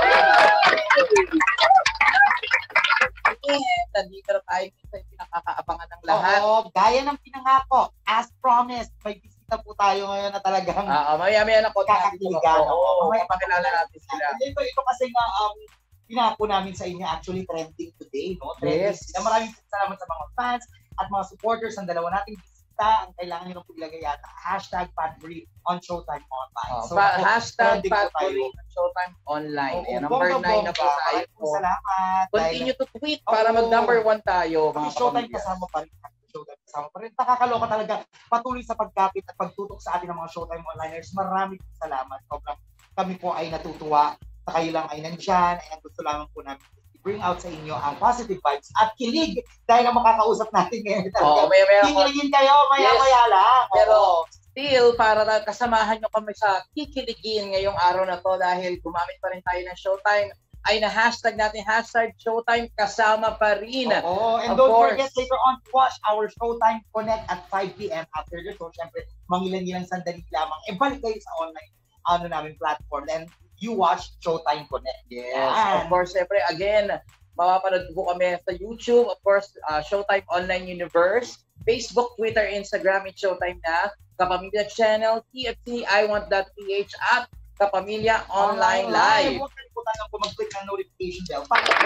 And nandito na tayo sa pinakakaabangan ng lahat. Oo, gaya ng pinangako, as promised, may bisita po tayo ngayon na talagang Oo, maya-maya na po. Kakakiligan. Oo, maya pakilala natin sila. Ito, ito kasi nga, um, pinako namin sa inyo, actually trending today, no? Trending. Yes. Maraming salamat sa mga fans at mga supporters ng dalawa nating bisita. Ang kailangan nyo nang paglagay yata, hashtag Patbury on Showtime Online. Oh, so, pa- hashtag Patbury on Showtime Online. Oh, number nine na po tayo po. Salamat. Continue to tweet para oh, mag-number one tayo. Mga Showtime kasama pa rin. Showtime kasama pa rin. Nakakaloka talaga. Patuloy sa pagkapit at pagtutok sa atin ng mga Showtime Onliners. Maraming salamat. Sobrang kami po ay natutuwa na kayo lang ay nandyan. Ay gusto lamang po namin bring out sa inyo ang positive vibes at kilig dahil ang makakausap natin ngayon. Oo, may may kikiligin kayo, maya-maya yes. lang. Pero still, para kasamahan nyo kami sa kikiligin ngayong araw na to dahil gumamit pa rin tayo ng Showtime, ay na-hashtag natin, hashtag Showtime kasama pa rin. Oo, and of don't course. Forget later on to watch our Showtime Connect at five p.m. after the show. Siyempre, mangilan-ilang sandali lamang. E balik kayo sa online ano namin platform and you watch Showtime Connect. Yes, and of course, siyempre, again, mapapanood po kami sa YouTube, of course, uh, Showtime Online Universe, Facebook, Twitter, Instagram, it's Showtime na, Kapamilya Channel, T F C, I Want That P H, at Kapamilya Online, Online Live. Huwag kalimutan lang po mag-click ng notification bell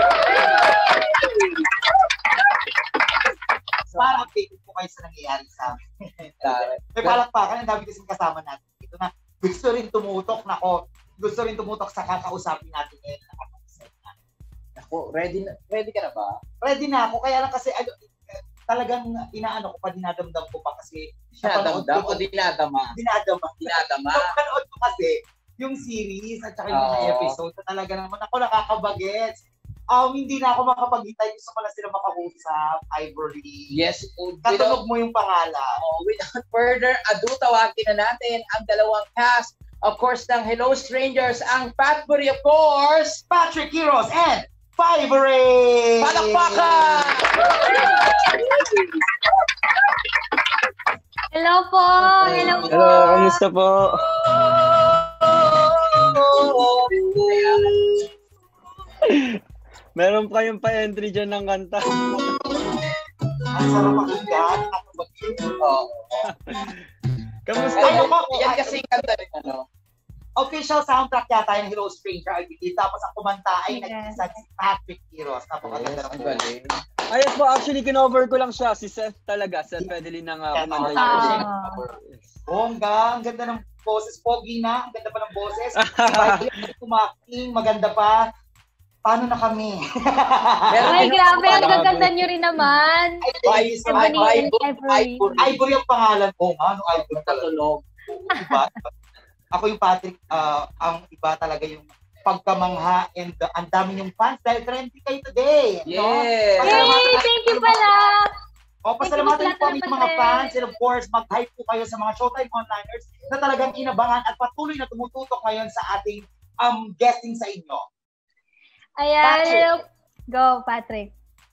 para updated po kayo sa nangyayari sa amin. May palakpakan, ang dami kasing kasama natin. Ito na, gusto rin tumutok na ko. Gusto rin tumutok sa kakausapin natin ngayon. Ako, ready na, ready ka na ba? Ready na ako. Kaya lang kasi ano, talagang inaano ko pa, dinadamdam ko pa kasi. Dinadamdam o dinadama? Dinadama. Dinadama. Napanood ko kasi yung series at saka yung mga oh. episode na talaga naman ako nakakabagets. Um, hindi na ako makapag-hitay. Gusto ko na sila makausap, Ivory. Yes. Katunog mo yung pangalan. Oh, without further ado, tawagin na natin ang dalawang cast. Of course, ng Hello Strangers, ang Patbury, of course, Patrick Quiros and Vibory! Palakpakan! Hello po! Hello po! Hello, kamusta po? Meron pa yung pa-entry dyan ng kanta. Ang sarap pakinggan. Oh. Kamusta? Ay, ako, Yan kasi kanta rin, ano? Official soundtrack yata yung Hello Stranger, I believe. Tapos ang kumanta ay Yes. nag-isa si Patrick Quiroz. Napakaganda Ang naman. galing. Ayun po, actually, kinover ko lang siya. Si Seth talaga. Seth Fedelin ng uh, kumanta niya. Ah. Bongga, ang ganda ng boses. Pogi na, ang ganda pa ng boses. Kumaking, maganda pa. Paano na kami? Ay, grabe. Ang gaganda nyo rin naman. Ay, Ebony Ivory. and Ivory. Ivory ang pangalan ko. Ano, Ivory talaga. Katulog. Iba. Ako yung Patrick, ah, ang iba talaga yung pagkamangha and uh, ang dami yung fans dahil trendy kayo today. No? Yes. Pasalamatan Yay! Thank you pala. O, pasalamatan po kami Thank you, mga Patrick. fans and of course, mag-hype po kayo sa mga Showtime Onliners na talagang inabangan at patuloy na tumututok ngayon sa ating um guesting sa inyo. Ayan. Patrick. Hello. Go, Patrick.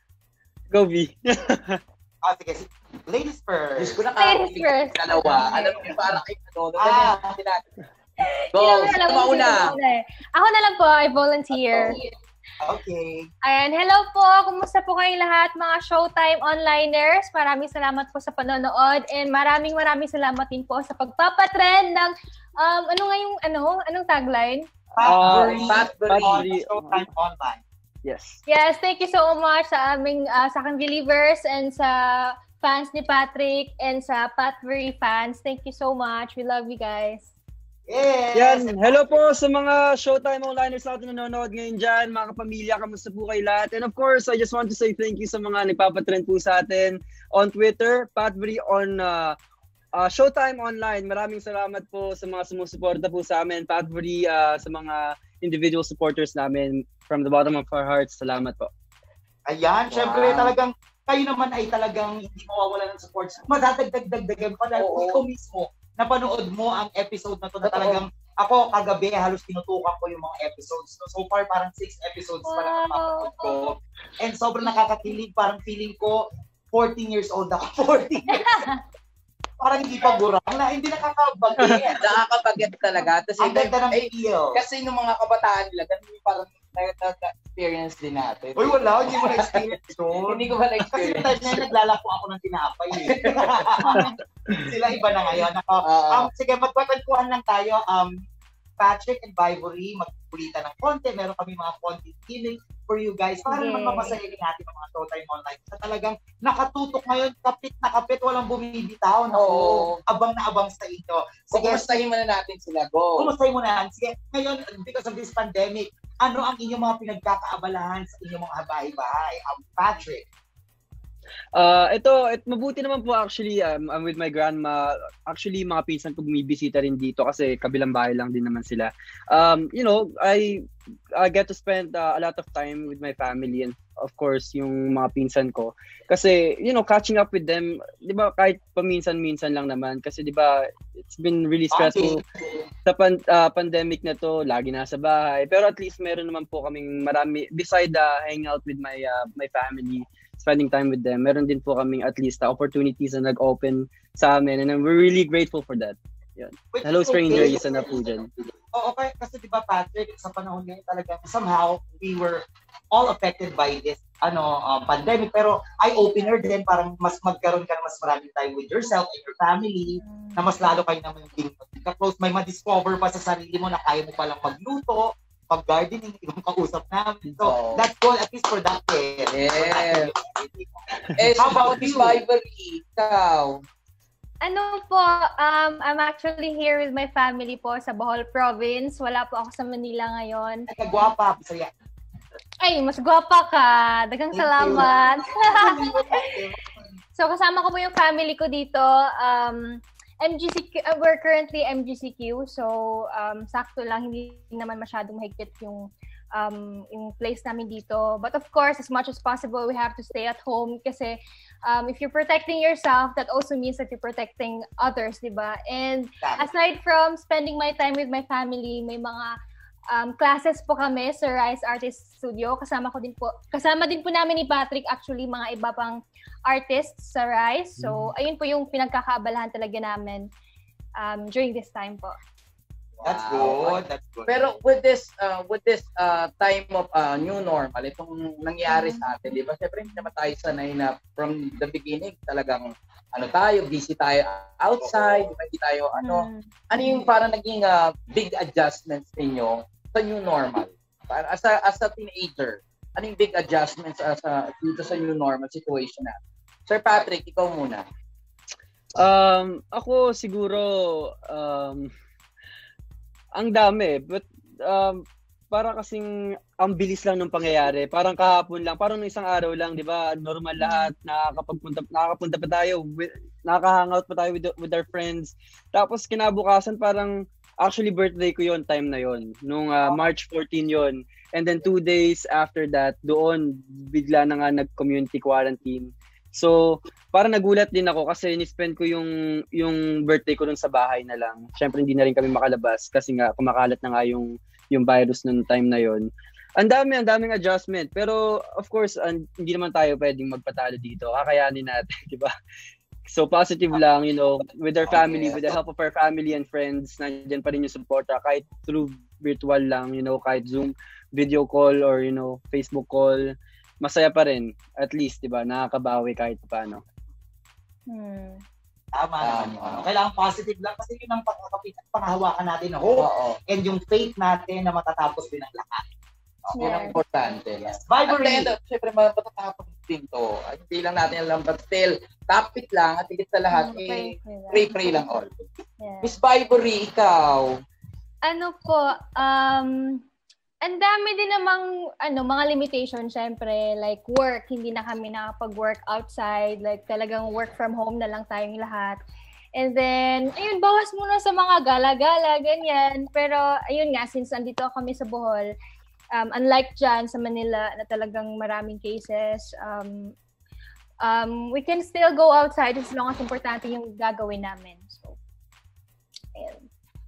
Go, V. Ah, sige, sige. Ladies Diyos first. ko Ladies nakakilig first. ng dalawa. Alam mo yung parang kayo, ano, ano, Ah. ganyan, natin. Hindi Go, naman sino alam kung mauna? sino mauna eh. Ako na lang po, I volunteer. Okay. Ayan, hello po. Kumusta po kayong lahat mga Showtime Onliners? Maraming salamat po sa panonood and maraming maraming salamat din po sa pagpapatrend ng um, ano nga yung ano, anong tagline? Ah, Patbury Patbury. on Showtime Online. Yes. Yes, thank you so much sa aming uh, sa aking believers and sa fans ni Patrick and sa Patbury fans. Thank you so much. We love you guys. Yes. Yan, hello po sa mga Showtime Onliners natin na nanonood ngayon dyan, mga kapamilya, kamusta po kayo lahat? And of course, I just want to say thank you sa mga nagpapatrend po sa atin on Twitter, Patbury on uh, uh, Showtime Online. Maraming salamat po sa mga sumusuporta po sa amin, Patbury, uh, sa mga individual supporters namin from the bottom of our hearts. Salamat po. Ayan, Wow. syempre talagang kayo naman ay talagang hindi mawawala ng support. Madadagdag-dagdagan pa dahil Oo. ikaw mismo napanood mo ang episode na to na Totoo. talagang ako kagabi halos tinutukan ko yung mga episodes. So, so far parang six episodes pa lang ang Wow. mapanood ko. And sobrang nakakakilig. Parang feeling ko fourteen years old ako. fourteen years old. Parang hindi pa burang na hindi nakakabagay. Nakakabaget talaga. Tapos, Ang ganda ng eh, feel. kasi nung mga kabataan nila, ganun yung parang na-experience din natin. Uy, wala. Hindi mo na-experience yun. Hindi ko ba Kasi na-experience? time na yun, naglalako ako ng tinapay eh. Sila iba na ngayon. Ako, Oo. um, sige, magpapagkuhan lang tayo. Um, Patrick and Vivory, magpulitan ng konti. Meron kami mga content healing for you guys. Para Yes. naman mapasayahin natin ang mga Showtime Online. Na talagang nakatutok ngayon, kapit na kapit, walang bumibitaw. Naku, Oo. abang na abang sa inyo. So, Sige, kumustahin muna natin sila. Go. kumustahin mo na. Sige, ngayon, because of this pandemic, ano ang inyong mga pinagkakaabalahan sa inyong mga bahay-bahay? Um, Patrick. Uh, ito, it, mabuti naman po actually, um, I'm with my grandma. Actually, mga pinsan ko bumibisita rin dito kasi kabilang bahay lang din naman sila. Um, you know, I, I get to spend uh, a lot of time with my family and of course, yung mga pinsan ko. Kasi, you know, catching up with them, di ba, kahit paminsan-minsan lang naman. Kasi, di ba, it's been really stressful sa pan, uh, pandemic na to, lagi nasa bahay. Pero at least meron naman po kaming marami, beside uh, hanging out with my uh, my family, spending time with them, meron din po kaming at least uh, opportunities na nag-open sa amin and we're really grateful for that. Yun. Which Hello is stranger, okay. isa na po dyan. Oo, okay. Kasi di ba Patrick, sa panahon ngayon talaga, somehow, we were all affected by this ano uh, pandemic. Pero eye-opener din, parang mas magkaroon ka na mas maraming time with yourself and your family, na mas lalo kayo naman yung close, may ma-discover pa sa sarili mo na kaya mo palang magluto, pag-gardening, ibang kausap namin. So, Oo. that's good, at least for that day. Yeah. Eh, How how about about this you? Vivory? Ikaw? Ano po, um, I'm actually here with my family po sa Bohol Province. Wala po ako sa Manila ngayon. Ay, kagwapa, saya. Ay, mas gwapa ka. Dagang Thank you. salamat. So, kasama ko po yung family ko dito. Um, M G C Q, uh, we're currently M G C Q. So, um, sakto lang, hindi naman masyadong mahigpit yung um, yung place namin dito. But of course, as much as possible, we have to stay at home kasi um, if you're protecting yourself, that also means that you're protecting others, di ba? And aside from spending my time with my family, may mga um, classes po kami sa Rise Artist Studio. Kasama ko din po, kasama din po namin ni Patrick actually mga iba pang artists sa Rise. So, ayun po yung pinagkakaabalahan talaga namin um, during this time po. That's Wow. good, that's good. Pero with this uh, with this uh, time of uh, new normal, itong nangyari sa atin, di ba? Siyempre hindi naman tayo sanay na from the beginning talagang ano tayo, busy tayo outside, hindi tayo ano, Mm. ano yung parang naging uh, big adjustments ninyo sa new normal? Para as a, as a teenager, ano yung big adjustments as a, dito sa new normal situation na? Sir Patrick, ikaw muna. Um, ako siguro um ang dami, but um para kasing ang bilis lang ng pangyayari. Parang kahapon lang, parang isang araw lang, 'di ba? Normal lahat, nakakapagpunta nakakapunta pa tayo, with, nakaka-hangout pa tayo with, with our friends. Tapos kinabukasan parang actually birthday ko yon time na yon, nung uh, March fourteenth yon. And then two days after that, doon bigla na nga nag-community quarantine. So, parang nagulat din ako kasi ni-spend ko yung yung birthday ko dun sa bahay na lang. Syempre hindi na rin kami makalabas kasi nga kumakalat na nga yung yung virus nung time na yon. Ang dami, ang daming adjustment. Pero of course, and, hindi naman tayo pwedeng magpatalo dito. Kakayanin natin, di ba? So positive lang, you know, with our family, with the help of our family and friends, nandiyan pa rin yung support, kahit through virtual lang, you know, kahit Zoom video call or, you know, Facebook call. Masaya pa rin, at least, di ba? Nakakabawi kahit paano. Hmm. Tama naman yun. Ah. Kailangan positive lang kasi yun ang panghawakan natin na hope Oo. and yung faith natin na matatapos din ang lahat. Yun ang Yes. importante. Yes. Vibery! At the end, syempre matatapos din to. Ay, hindi lang natin alam, but still, topic lang at higit sa lahat, Mm, eh, pray, pray lang. pray, pray lang all. Yes. Miss Vibery, ikaw. Ano po, um, ang dami din namang ano, mga limitation, syempre, like work, hindi na kami nakapag-work outside, like talagang work from home na lang tayong lahat. And then, ayun, bawas muna sa mga gala-gala, ganyan. Pero, ayun nga, since andito kami sa Bohol, um, unlike dyan sa Manila na talagang maraming cases, um, um, we can still go outside as long as importante yung gagawin namin. So, ayun.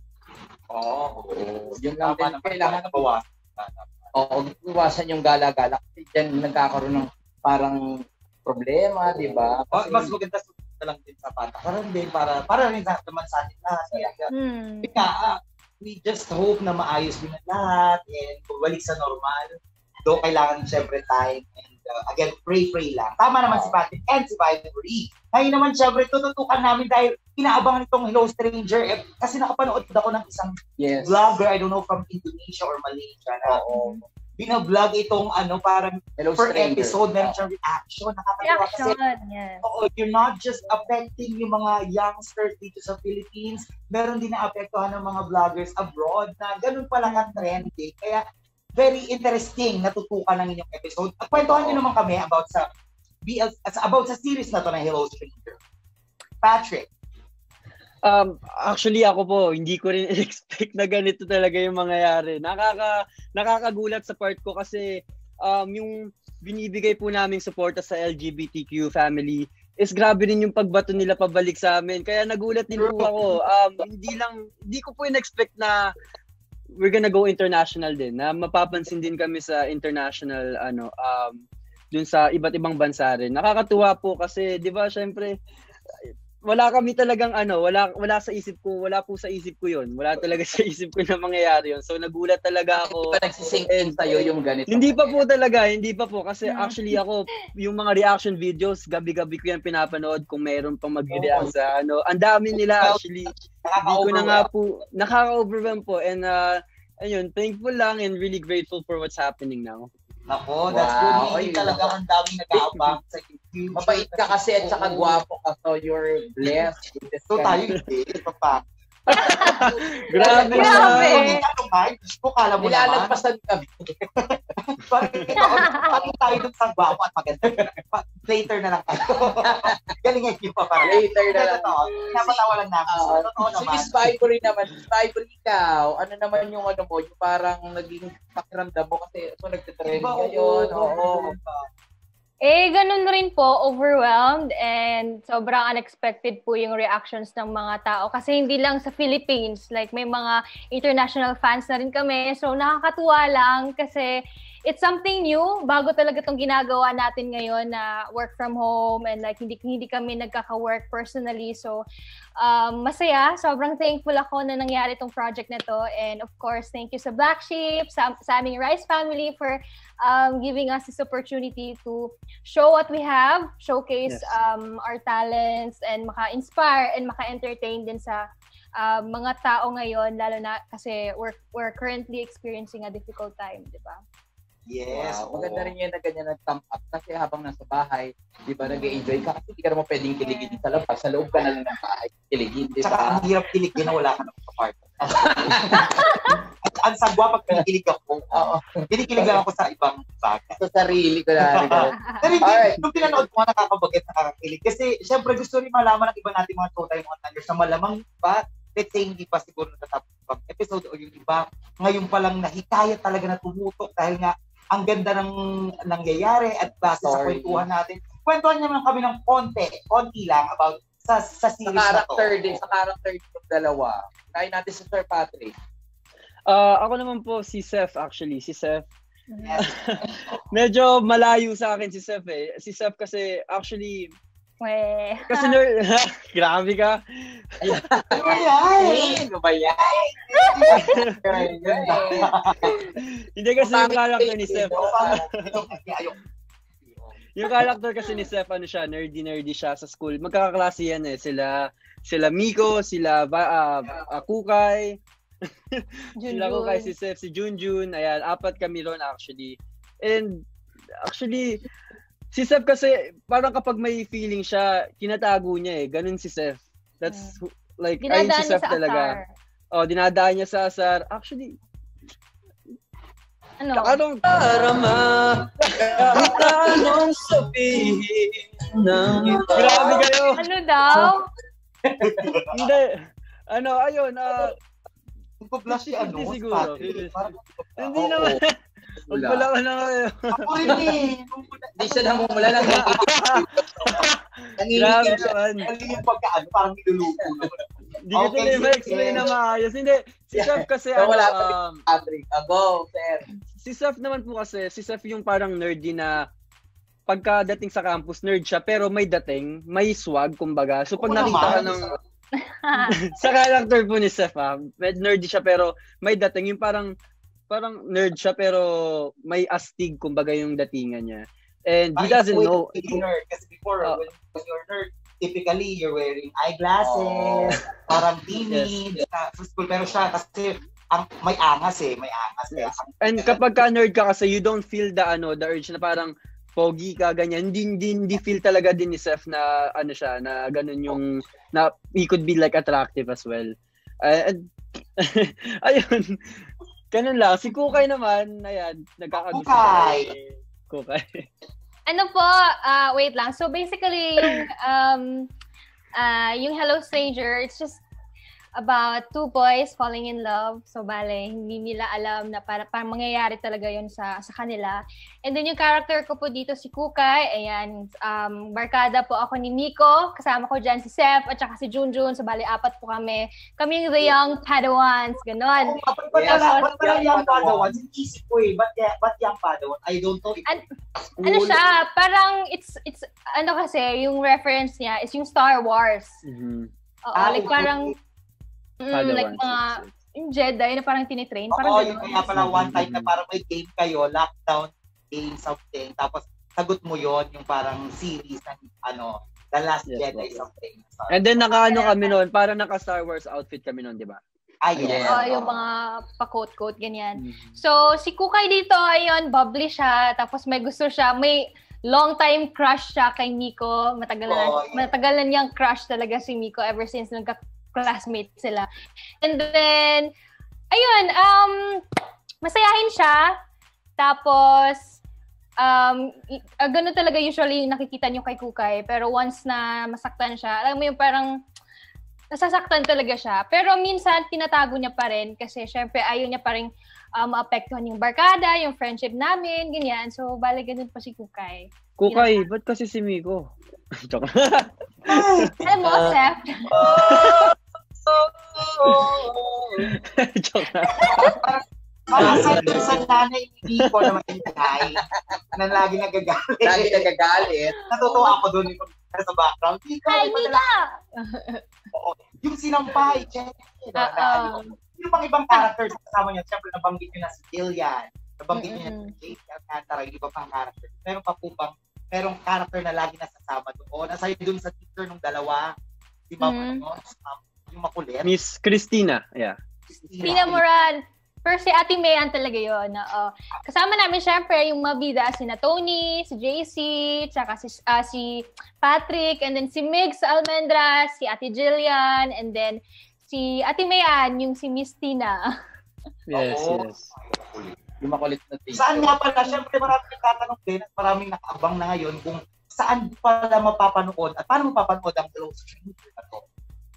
Oo. Yun lang Tama din. naman, Kailangan na bawasan. Oo, iwasan yung gala-gala. Kasi dyan nagkakaroon ng parang problema, di ba? Mas, Kasi, mas maganda na lang din sa patakaran din para para rin sa naman sa atin lahat. Kaya, Hmm. Kaya, ah, we just hope na maayos din ang lahat and balik sa normal. Though kailangan syempre time and uh, again, pray-pray lang. Tama naman si Patrick and si Vibery. Ngayon naman syempre, tututukan namin dahil inaabangan itong Hello Stranger eh, kasi nakapanood ako ng isang yes. vlogger, I don't know, from Indonesia or Malaysia na Oo. binablog itong ano, parang Hello, per stranger. episode, meron siyang reaction. Nakakatawa kasi Reaction, yes. oo, you're not just affecting yung mga youngsters dito sa Philippines, meron din na apektuhan ng mga vloggers abroad na ganun pala ang trending. Kaya very interesting natutukan ng inyong episode. At kwentuhan nyo naman kami about sa B L, about sa series na to na Hello Stranger. Patrick. Um, actually ako po, hindi ko rin expect na ganito talaga yung mangyayari. Nakaka nakakagulat sa part ko kasi um yung binibigay po naming suporta sa L G B T Q family is grabe rin yung pagbato nila pabalik sa amin. Kaya nagulat din po ako. Um hindi lang hindi ko po in-expect na we're gonna go international din. Na mapapansin din kami sa international ano um dun sa iba't ibang bansa rin. Nakakatuwa po kasi 'di ba syempre wala kami talagang ano, wala wala sa isip ko, wala po sa isip ko 'yon. Wala talaga sa isip ko na mangyayari 'yon. So nagulat talaga ako. Hindi pa nagsisink in sa'yo yung ganito. Hindi pa po talaga, hindi pa po kasi actually ako yung mga reaction videos, gabi-gabi ko yan pinapanood kung meron pang mag-react sa ano. Ang dami nila actually. Hindi ko na nga po nakaka-overwhelm po and uh, ayun, thankful lang and really grateful for what's happening now. Nako, that's Wow. good. Hindi talagang ang daming nag-aabang sa future. Mabait ka kasi at saka gwapo ka, so you're blessed with this So kind tayo of- hindi. Ito pa. Grabe Grabe. naman. Ano ba? Diyos ko, kala mo naman. Nilalagpasan kami. Parang ito, parang tayo dun sa gwapo at maganda. Later na lang tayo. Galingan niyo pa parang. Later na lang. Totoo. Napatawa lang namin. So, Ah, totoo si naman. Miss Vibery naman, Miss Vibery ikaw, ano naman yung ano mo, yung parang naging pakiramdam mo kasi so nagtitrend Iba, ngayon, oo, oo. oo. Eh, ganun rin po, overwhelmed and sobrang unexpected po yung reactions ng mga tao. Kasi hindi lang sa Philippines, like may mga international fans na rin kami. So, nakakatuwa lang kasi it's something new. Bago talaga itong ginagawa natin ngayon na work from home and like hindi hindi kami nagkaka-work personally. So, um, masaya. Sobrang thankful ako na nangyari itong project na to. And of course, thank you sa Black Sheep, sa, sa aming Rice family for um, giving us this opportunity to show what we have, showcase yes. um, our talents, and maka-inspire and maka-entertain din sa uh, mga tao ngayon, lalo na kasi we're, we're currently experiencing a difficult time, di ba? Yes. Wow. Maganda rin yun na ganyan nag-thumb up kasi habang nasa bahay, di ba, nag-enjoy ka kasi hindi ka naman pwedeng kiligin sa labas. Sa loob ka na lang ng bahay, kiligin, di ba? Tsaka ang hirap kiligin na wala ka na sa At ang sagwa pag kinikilig ako, oo. Kinikilig lang ako sa ibang bagay. Sa sarili ko na. Pero hindi, nung pinanood ko nga nakakabagat, nakakakilig. Kasi syempre gusto rin malaman ng iba natin mga showtime mga tangers na malamang ba, let's say hindi pa siguro natatapos pang episode o yung iba, ngayon pa lang nahikayat talaga na tumutok dahil nga ang ganda ng nangyayari at base sa kwentuhan natin. Kwentuhan naman kami ng konti, konti lang about sa sa series na to. Sa character din, sa character ng dalawa. Kaya natin si Sir Patrick. Uh, ako naman po si Seth actually, si Seth. Yes. Medyo malayo sa akin si Seth eh. Si Seth kasi actually Weh. Kasi nerd, grabe ka. Ano ba yan? Hindi kasi yung character ni Seth. Yung character kasi ni Seth, ano siya, nerdy-nerdy siya sa school. Magkakaklase yan eh. Sila, sila Miko, sila uh, uh, Kukay. Sila Kukay, si Seth, si Junjun. Ayan, apat kami ron actually. And actually, si Seth kasi, parang kapag may feeling siya, kinatago niya eh. Ganun si Seth. That's, like, ayun si Seth talaga. Oh, dinadaan niya sa asar. Actually, ano? Anong tarama, anong sabihin ng grabe kayo. Ano daw? Hindi. Ano, ayun, ah, uh, flash si ano, siguro. Hindi naman. Wala ka na kayo. Ako rin eh. Hindi siya namumula lang. Grabe naman. Hindi yung pagkaano, parang niluluto. Hindi ko tuloy ma-explain na maayos. Hindi, si Seth kasi ano, um, Patrick, go, sir. Si Seth naman po kasi, si Seth yung parang nerdy na pagkadating sa campus, nerd siya, pero may dating, may swag, kumbaga. So pag nakita ka ng... sa character po ni Seth, ha, nerdy siya, pero may dating, yung parang parang nerd siya pero may astig kumbaga yung datingan niya. And he doesn't know. Nerd. Kasi before, uh, when you're nerd, typically you're wearing eyeglasses, oh. parang timid yes. sa school. Pero siya kasi ang, may angas eh, may angas. Yes. Eh. And kapag ka nerd ka kasi, you don't feel the ano, the urge na parang pogi ka, ganyan. Hindi, hindi, hindi feel talaga din ni Seth na ano siya, na ganun yung, na he could be like attractive as well. Uh, and, ayun. Ganun lang. Si Kukay naman, ayan, nagkakagusto. Kukay! Kukay. Ano po, uh, wait lang. So basically, yung, um, uh, yung Hello Stranger, it's just about two boys falling in love. So bale, hindi nila alam na para, parang mangyayari talaga yun sa, sa kanila. And then yung character ko po dito, si Kukay, ayan, um, barkada po ako ni Miko, kasama ko dyan si Seth, at saka si Junjun. So bale, apat po kami. Kami the young Padawans, ganon. Oh, ba't pala, pala young Padawans? Isip ko eh, ba't, ba't young Padawan? I don't know. An- ano siya, parang it's, it's, ano kasi, yung reference niya is yung Star Wars. Mm-hmm. Oo, ah, like parang, Mm, like mga yung Jedi na parang tinitrain. Oo, yung kaya pala one time na parang may game kayo, lockdown game, something. Tapos sagot mo yon yung parang series ng ano, The Last yes, Jedi okay. something. And then naka-ano kami noon, parang naka-Star Wars outfit kami noon, di ba? Ayun. Yeah. Oh, yung mga pa-coat-coat, ganyan. Mm-hmm. So, si Kukay dito, ayun, bubbly siya. Tapos may gusto siya, may long time crush siya kay Miko. Matagal na, oh, yeah. matagal na niyang crush talaga si Miko ever since nagka classmate sila. And then, ayun, um, masayahin siya. Tapos, um, uh, ganun talaga usually nakikita niyo kay Kukay. Pero once na masaktan siya, alam mo yung parang nasasaktan talaga siya. Pero minsan, tinatago niya pa rin kasi syempre ayaw niya pa rin uh, maapektuhan yung barkada, yung friendship namin, ganyan. So, bale, ganun pa si Kukay. Kukay, ba't kasi si Miko? Joke. Alam mo, Seth? Joke na. Parang sa nanay ni Miko naman. guy na lagi nagagalit. Lagi nagagalit. Natutuwa ako doon yung sa background. Ika, Ay, Mika! Oo. Yung sinampay, check. Oo. Yung pang ibang characters kasama niya, siyempre nabanggit niyo na si Jillian, nabanggit niyo na si Jake Alcantara, yung iba pang character. Meron pa po bang, merong character na lagi nasasama doon. Aside doon sa teacher nung dalawa, si Ma'am, Mm. um, yung makulit. Miss Christina, yeah. Tina Moran. First, si Ate Mayan talaga yun. Oo. Kasama namin syempre yung mabida, si na Tony, si J C, tsaka si, ah, si Patrick, and then si Migs Almendras, si Ate Jillian, and then si Ate Mayan, yung si Miss Tina. Yes, Oo. yes. Yung makulit na teacher. Saan nga pala, syempre maraming nagtatanong din at maraming nakaabang na ngayon kung saan pala mapapanood at paano mapapanood ang Hello Stranger na to.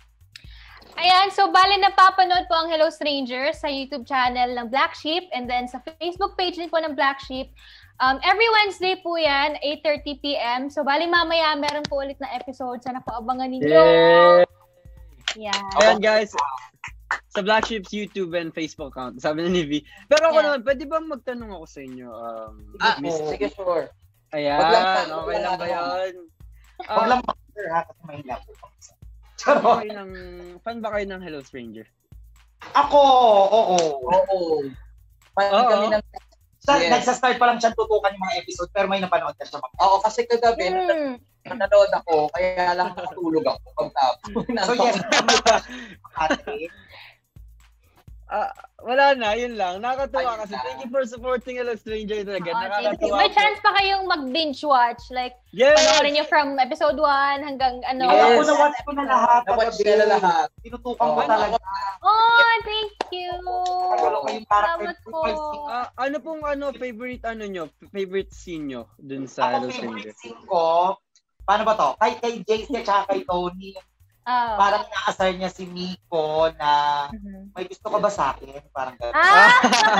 Ayan, so bale napapanood po ang Hello Strangers sa YouTube channel ng Black Sheep and then sa Facebook page din po ng Black Sheep. Um, every Wednesday po yan, eight thirty p.m. So bale mamaya meron po ulit na episode. Sana po abangan ninyo. Yeah. Yan. Ayan guys, sa Black Sheep's YouTube and Facebook account, sabi na ni V. Pero ako Yeah. naman, pwede bang magtanong ako sa inyo? Um, Ah, Miss, sige, sure. ayan, Wag lang tanong, okay lang ba wala yun? Huwag Ah, lang master ha, kasi mahila po. fan ba kayo ng, fan ba kayo ng Hello Stranger? Ako, oo. Oo. Fan Oo. kami ng... Sa, Yes. Nagsa-start pa lang siya tutukan yung mga episode pero may napanood na siya. Oo, kasi kagabi, Hmm. nanonood ako, kaya lang nakatulog ako pagtapos. So yes, may ate. Ah, wala na, yun lang. Nakakatuwa Ayun kasi. lang. Thank you for supporting Hello Stranger talaga. Oh, thank you. Nakakatuwa. May chance pa kayong mag-binge watch. Like, Yes! panoorin nyo from episode one hanggang ano. Alam ko Yes. na watch ko na lahat. Na-watch kagabi. nila lahat. Tinutukan ko Oo. talaga. Oh, thank you. Nagalo ko yung character. Salamat po. Ah, ano pong ano favorite ano nyo? Favorite scene nyo dun sa Ako Hello Stranger? favorite scene ko, paano ba to? Kay, kay J C at saka kay Tony, Oh. parang ina-assign niya si Miko na Mhm. may gusto ka ba sa akin? Parang gano'n. Ah!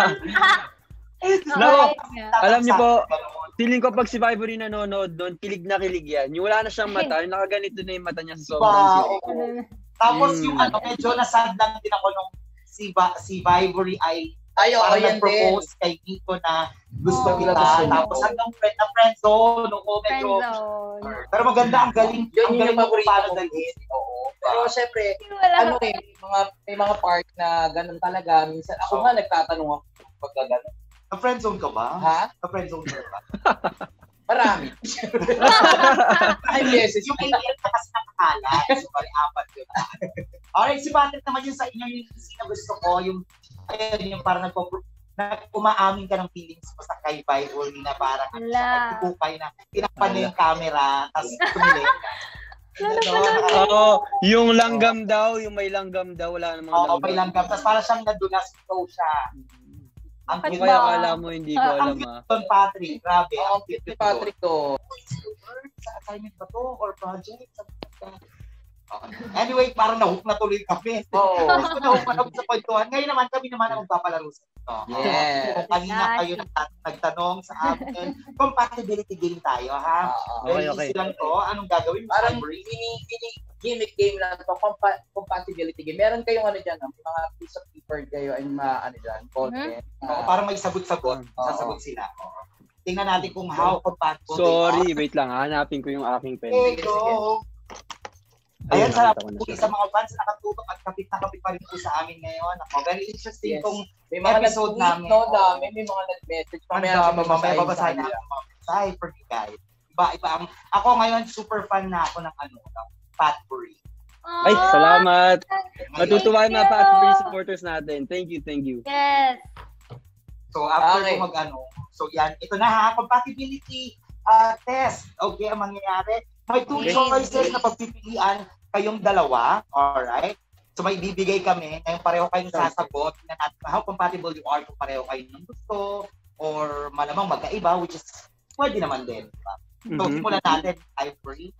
No. Okay. Alam niyo po, feeling ko pag si Vivory nanonood doon, kilig na kilig yan. Yung wala na siyang mata, yung nakaganito na yung mata niya sa sobrang Diba? kilig. Oo. Tapos Mm. yung ano, medyo nasad lang din ako nung si, ba, si Vivory ay Ay, oo, parang yan din. nag-propose kay Miko na gusto Oo. kita. Gusto niya. Tapos hanggang friend na friend zone. Oo, medyo. Friendzone. Pero maganda, ang galing. Yun ang yung galing mo paborito paano ko. dalhin. Oo. Pero syempre, Wala. ano eh, may mga, may mga part na ganun talaga. Minsan, ako Oo. nga nagtatanong ako pagka ganun. Na-friend zone ka ba? Ha? Na-friend zone ka ba? Marami. Ay, yes. Yung alien na kasi nakakalat. So, bali, apat yun. Alright, si Patrick naman yung sa inyo yung scene na gusto ko. Yung, ayun, yung parang nagpo na umaamin ka ng feelings mo sa kay Bible na parang ano siya, Ala. nagpupukay na tinakpan niya yung camera, tapos tumili. Oo, yung langgam daw, yung may langgam daw, wala namang Oo, may langgam. Tapos parang siyang nadulas, flow siya. Ang Ano Kung cute kaya ba? akala mo hindi ko Ang alam cute ah. doon, Patrick. Grabe. Oo, Ang cute si doon. Patrick to. Sa assignment ba to? Or project? Something like that. Okay. Anyway, parang nahook na tuloy kami. Oo. Gusto nahook na kami sa kwentuhan. Ngayon naman, kami naman ang magpapalaro sa ito. Yes. Kung kanina kayo nagtat- nagtanong sa amin, compatibility game tayo, ha? Oo. Very Okay, okay. easy lang to. Anong gagawin mo? Parang Ivory? ini, ini gimmick game lang to, compa- compatibility game. Meron kayong ano dyan, no? mga piece of paper kayo and mga ano dyan, content. Oo, parang may sagot-sagot. Oo. Sasagot sila. Tingnan natin kung how compatible Sorry, wait lang, hanapin ko yung aking pen. they are. Hey, go! Ayan, Ayun, sa nakita ko na po siya. sa mga fans na nakatutok at kapit na kapit pa rin po sa amin ngayon. Ako, very interesting Yes. kung May mga episode nag-tweet, namin. no, dami. May mga nag-message. ano Mamaya ba, namin mamaya babasahin babasahin sa natin kanila. ang mga mensahe for you guys. Iba, iba. ang- Ako ngayon, super fan na ako ng ano, ng Patbury. Ay, salamat. Ngayon, Matutuwa yung mga you. Patbury supporters natin. Thank you, thank you. Yes. So, after Okay. ko mag-ano, so yan, ito na ha, compatibility uh, test. Okay, ang mangyayari. May two Okay. choices na pagpipilian kayong dalawa. Alright? So, may bibigay kami. Ngayon, pareho kayong sasagot. Tingnan natin how compatible you are kung pareho kayo ng gusto or malamang magkaiba, which is pwede naman din. Diba? So, Mhm. simulan natin. Ivory.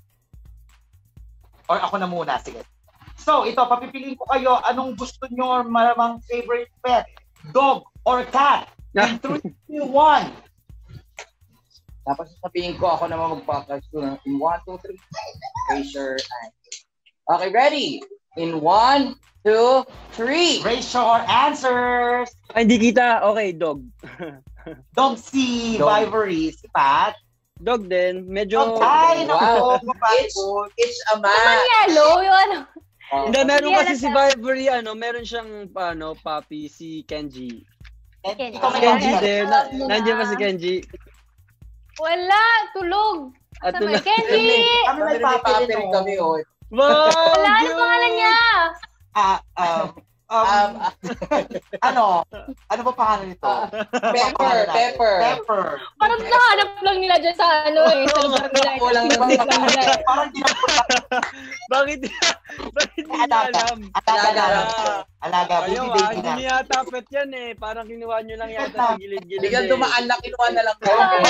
Or ako na muna. Sige. So, ito, papipiliin ko kayo. Anong gusto nyo malamang favorite pet? Dog or cat? In three, two, one. Tapos sasabihin ko, ako naman magpapag in one, two, three. Raise your hand. Okay, ready? In one, two, three. Raise your answers. Ay, hindi kita. Okay, dog. Dog si Dog. Vivory, si Pat. Dog din. Medyo... Dog, ay, Wow. naku, It's, it's a Naman match. yellow, yung ano. Oh. Hindi, meron Hindi, kasi alam si na- Vivory, ano, meron siyang, ano, puppy, si Kenji. Kenji. Ikaw Si may Kenji Ayan. din. Na, Alam mo nandiyan na. ba si Kenji? Wala, tulog. At Kasama, tulog. Kenji! Kami Kami may may papi papi rin, rin oh. kami, oh. Wow! Wala, ano cute! pangalan niya? Ah, um, um, Um, ah, ano? Ano ba pangalan nito? Ah, Ano ba Pepper, pangalan natin? Pepper. Pepper. Parang nahanap lang nila dyan sa ano eh. Sa lugar nila. Walang Sa ibang lugar nila eh. Parang di na Bakit? Bakit di niya alaga. alam? Alaga Alaga. namin ito. Alaga. Ayaw Baby ah, baby hindi na. niya yata pet yan eh. Parang kinuha niyo lang yata sa gilid-gilid Biglang eh. dumaan na, kinuha na lang.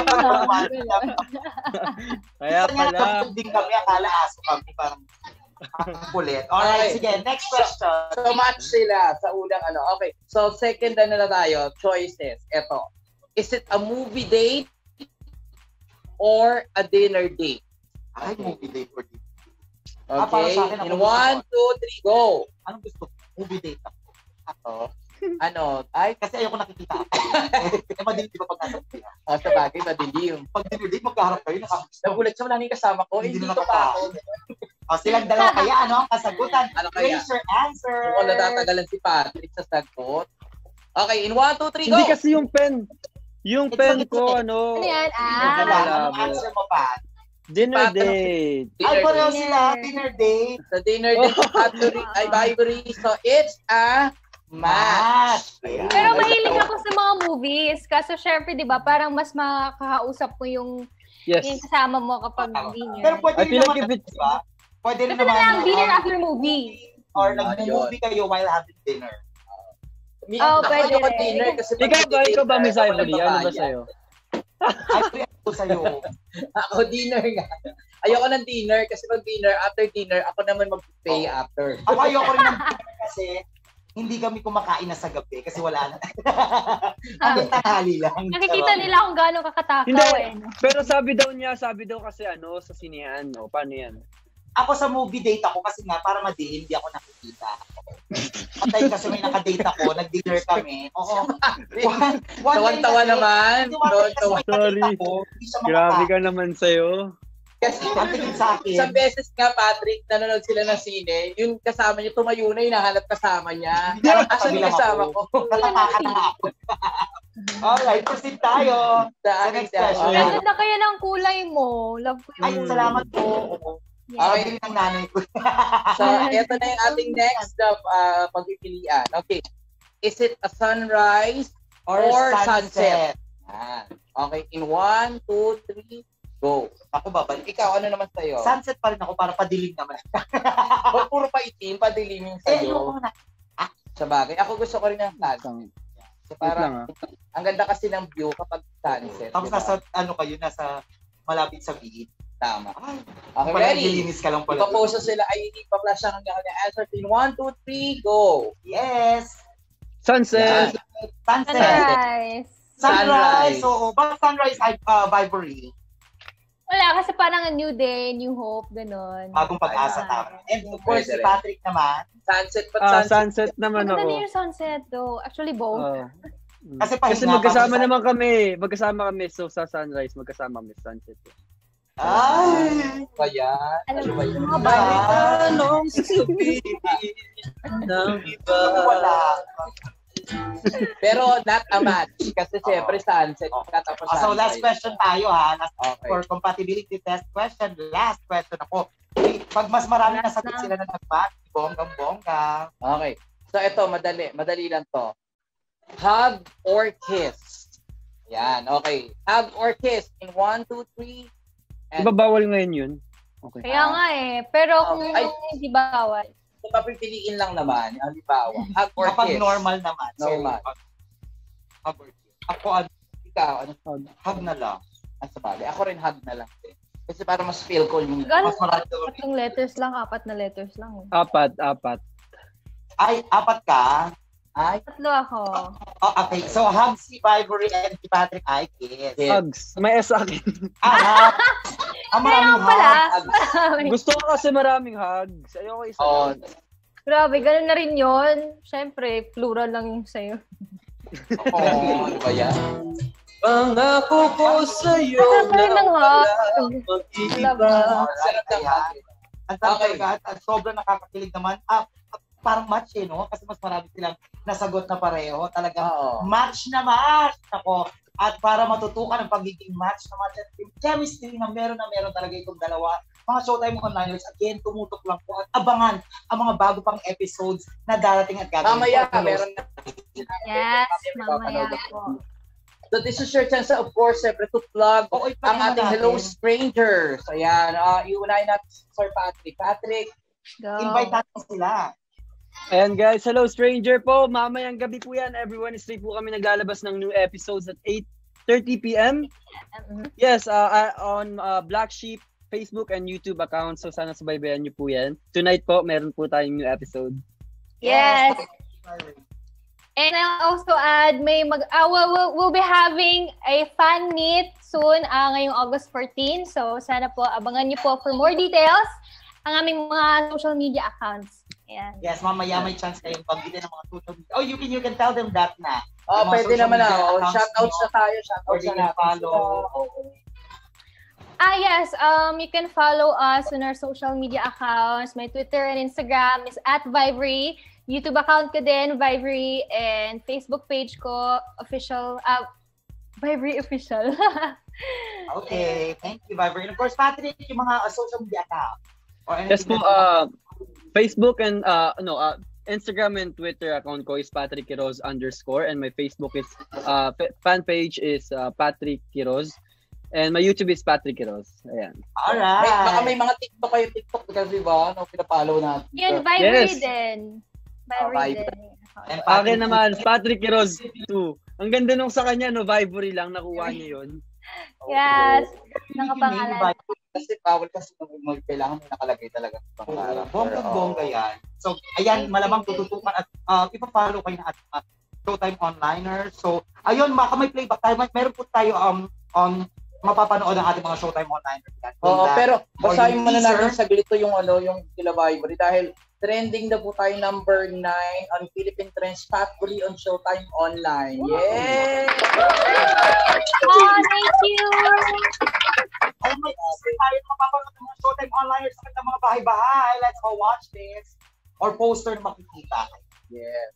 Kaya Minsan nga pala. nagpapagod din kami, akala aso kami, parang ang kulit. Alright, Okay. sige, next question. So match sila sa unang ano. Okay. So second na nila tayo, choices. Ito. Is it a movie date or a dinner date? Ay, movie date or date. Ah, para Okay. sa akin, ako In gusto one, ko. two, three, go. Anong gusto ko? Movie date ako. Ako. Ano? Ay, Kasi ayoko nakikita ako. Eh, madilim di ba pag nasa movie? ah, sa bagay, madilim. Pag dinner date, magkaharap kayo, nakagusto. Nagulat siya, wala nang kasama ko. Hindi Hindi na ko pa ako. O, silang dalawa kaya, ano ang kasagutan? Ano kaya? Raise your answer. Mukhang natatagalan si Patrick sa sagot. Okay, in one, two, three, go. Hindi kasi yung pen. Yung It's pen okay. ko, ano, Ano yan? Ano Ah. lang, anong answer mo pa? dinner Paano? date. Ay, Dinner pareho date. sila, dinner date. Sa dinner date, Patrick ay Vivory. So, it's a match. Ayan. Pero mahilig ako sa mga movies. Kaso syempre, di ba, parang mas makakausap mo yung, Yes. yung kasama mo kapag Pero dinner. pwede I rin feel like naman, if it- di ba? Pwede rin Kasi na naman. lang, dinner um, after movie. Or Ah, nag-movie kayo while having dinner. Mi- Oh, ako pwede ayoko rin. dinner kasi pag Ikaw ba, dinner ikaw ba, tayo, Miss ako Ivory? walang Ano ba babayad. sa'yo? Ay, free ako sa'yo. Ako dinner nga. Ayoko ng dinner kasi pag dinner, after dinner, ako naman mag-pay Oh. after. Ako ayoko rin ng dinner kasi hindi kami kumakain na sa gabi kasi wala na. Hanggang tanghali lang. Nakikita nila kung gaano kakatakaw Hindi. eh. No? Pero sabi daw niya, sabi daw kasi ano, sa sinehan, no? Paano yan? Ako sa movie date ako kasi nga para madilim, hindi ako nakikita. Patay kasi may nakadate ako, nag-dinner kami. Oo. One, one Tawan-tawa day kasi- naman. Hindi, one day kasi Tawan-tawa. may nakita Sorry. ko, hindi siya Grabe makakain. ka naman sa'yo. Kasi Ang tingin sa akin. isang beses nga, Patrick, nanonood sila ng sine, yung kasama niya, tumayo na, hinahanap kasama niya. Parang Asan katabi yung lang kasama ako. ko? Natapakan na nga ako. Alright, proceed tayo. Sa Sa akin next siya. question. Okay. Ang ganda kaya ng kulay mo. Love ko Ay, yun. salamat po. Yeah. Okay, din ng nanay ko. So, ito na yung ating next na uh, pagpipilian. Okay. Is it a sunrise or, sunset? Yan. Okay. In one, two, three, go. Ako babalik. Ikaw, ano naman sa'yo? Sunset pa rin ako para padilim naman. Pag puro pa itim, padilimin Eh, ayoko sa'yo. na. Sa bagay. Ako gusto ko rin ng sunset. So, Wait lang parang, ah. ang ganda kasi ng view kapag sunset. Tapos diba? nasa, ano kayo, nasa malapit sa beach. Tama. Ay, Okay, pala ready? nililinis ka lang pala. Ipapost sila, ay ipa-flash ang kanya answer. In one, two, three, go. Yes. Sunset! Sunset. Sunrise. Sunrise. Sunrise. Oo. Bakit sunrise ay uh, Vivory? Wala, kasi parang a new day, new hope, ganun. Bagong pag-asa tama. And of course, si Pwede rin. Patrick naman. Sunset pa Ah, sunset. sunset naman Maganda ako. din yung sunset though. Actually, both. Oh. Kasi Kasi pahinga, magkasama pag- naman kami. Magkasama kami. So sa sunrise, magkasama kami sa sunset. Ay! Pa yan. Alam Ano mo, ba yun? mga bata. Anong sasabihin ng iba? Wala. Pero not a match. Kasi siyempre sunset. Tapos Ah, so last sunrise. question tayo ha. Last Okay. for compatibility test question. Last question ako. Pag mas marami na sagot sila na nagbat, bonggang-bongga. Okay. So ito, madali. Madali lang to. Hug or kiss? Yan. Okay. Hug or kiss. In one, two, three. Di ba bawal ngayon yun? Okay. Kaya nga eh. Pero kung Ay. hindi bawal. Kung papipiliin lang naman, halimbawa, hug or Kapag kiss. normal naman. So, Normal. hug- hug or kiss. Ako, ano, Ikaw, ano? hug na lang. Ah, sa bagay. Ako rin hug na lang. din. Kasi para mas feel ko yung... Gano'n? Mas marami daw. Tatlong letters lang, apat na letters lang. eh. Apat, apat. Ay, apat ka? Ay, Tatlo ako. Oh, okay. So, hug si Vivory and si Patrick ay kiss. Yes. Hugs. May S sa akin. Ah, hug. Ang Kaya maraming pala. hug. Gusto ko kasi maraming hugs. Ayoko isa. Oh, lang. Grabe, ganun na rin yun. Siyempre, plural lang yung sa'yo. Oo, ano ba yan? Pangako ko sa'yo Ano na ng wala hug? mag-iiba. Sarap ng hug. Ang sarap Okay. talaga at sobrang nakakakilig naman. Ah, parang match eh, no? Kasi mas marami silang nasagot na pareho. Talagang Oo. match na match. Ako. At para matutukan ang pagiging match na match at yung chemistry na meron na meron talaga itong dalawa, mga Showtime Onliners, again, tumutok lang po at abangan ang mga bago pang episodes na darating at gagawin. Mamaya, po. meron na. Yes, mamaya po. So this is your chance, of course, siyempre, to plug Oo, ang ipakita ating natin. Hello Strangers. Ayan, uh, iunahin natin si Sir Patrick. Patrick, Go. Invite natin sila. Ayan guys, hello stranger po. Mamayang gabi po yan. Everyone is free po kami naglalabas ng new episodes at eight thirty p.m. Mhm. Yes, uh, uh, on uh, Black Sheep Facebook and YouTube account. So sana subaybayan niyo po yan. Tonight po, meron po tayong new episode. Yes. And I'll also add, may mag, uh, we'll, we'll, we'll be having a fan meet soon uh, ngayong August fourteenth. So, sana po, abangan niyo po for more details ang aming mga social media accounts. Ayan. Yes, mamaya may chance kayong pagbitin ng mga social media. Oh, you can you can tell them that na. oh, Yung mga pwede social naman na. media Oh, accounts shoutouts nyo, na tayo. or Shoutouts they na can natin. follow. Ah, yes. Um, you can follow us on our social media accounts. My Twitter and Instagram is at Vivery. YouTube account ko din, Vivery. And Facebook page ko, official, uh, Vivery official. Okay, thank you, Viber. And of course, Patrick, yung mga uh, social media account. Or Yes anything po, that- uh, Facebook and uh, no, uh, Instagram and Twitter account ko is Patrick Quiroz underscore and my Facebook is uh, f- fan page is uh, Patrick Quiroz and my YouTube is Patrick Quiroz. Ayan. Alright. May, baka may mga TikTok kayo, TikTok kasi ba? No, pinapollow natin. Yun, Vivery Yes. din. Vivery Oh, din. And Akin naman, Patrick Quiroz two. Ang ganda nung sa kanya, no, Vibery lang, nakuha niya yun. Yes. Yung Nakapangalan. Viber, Kasi bawal kasi mag, mag kailangan may nakalagay talaga sa pangalan. bonggang-bongga yan. So, ayan, malamang tututukan at uh, ipa-follow kayo na at uh, Showtime Onliners. So, ayun, baka may playback tayo. May- Meron po tayo um, on mapapanood ang ating mga Showtime Onliners. Yan. Oo, Playback. pero Or basahin yung muna teaser. natin saglit to yung ano, yung Kila Vibery dahil trending na po tayo number nine on Philippine Trends Factory on Showtime Online. Yay! Oh, thank you. Ay, may teaser tayo na mapapanood ng mga Showtime Onliners sa kanilang mga bahay-bahay. Let's go watch this. Or poster na makikita. Yes.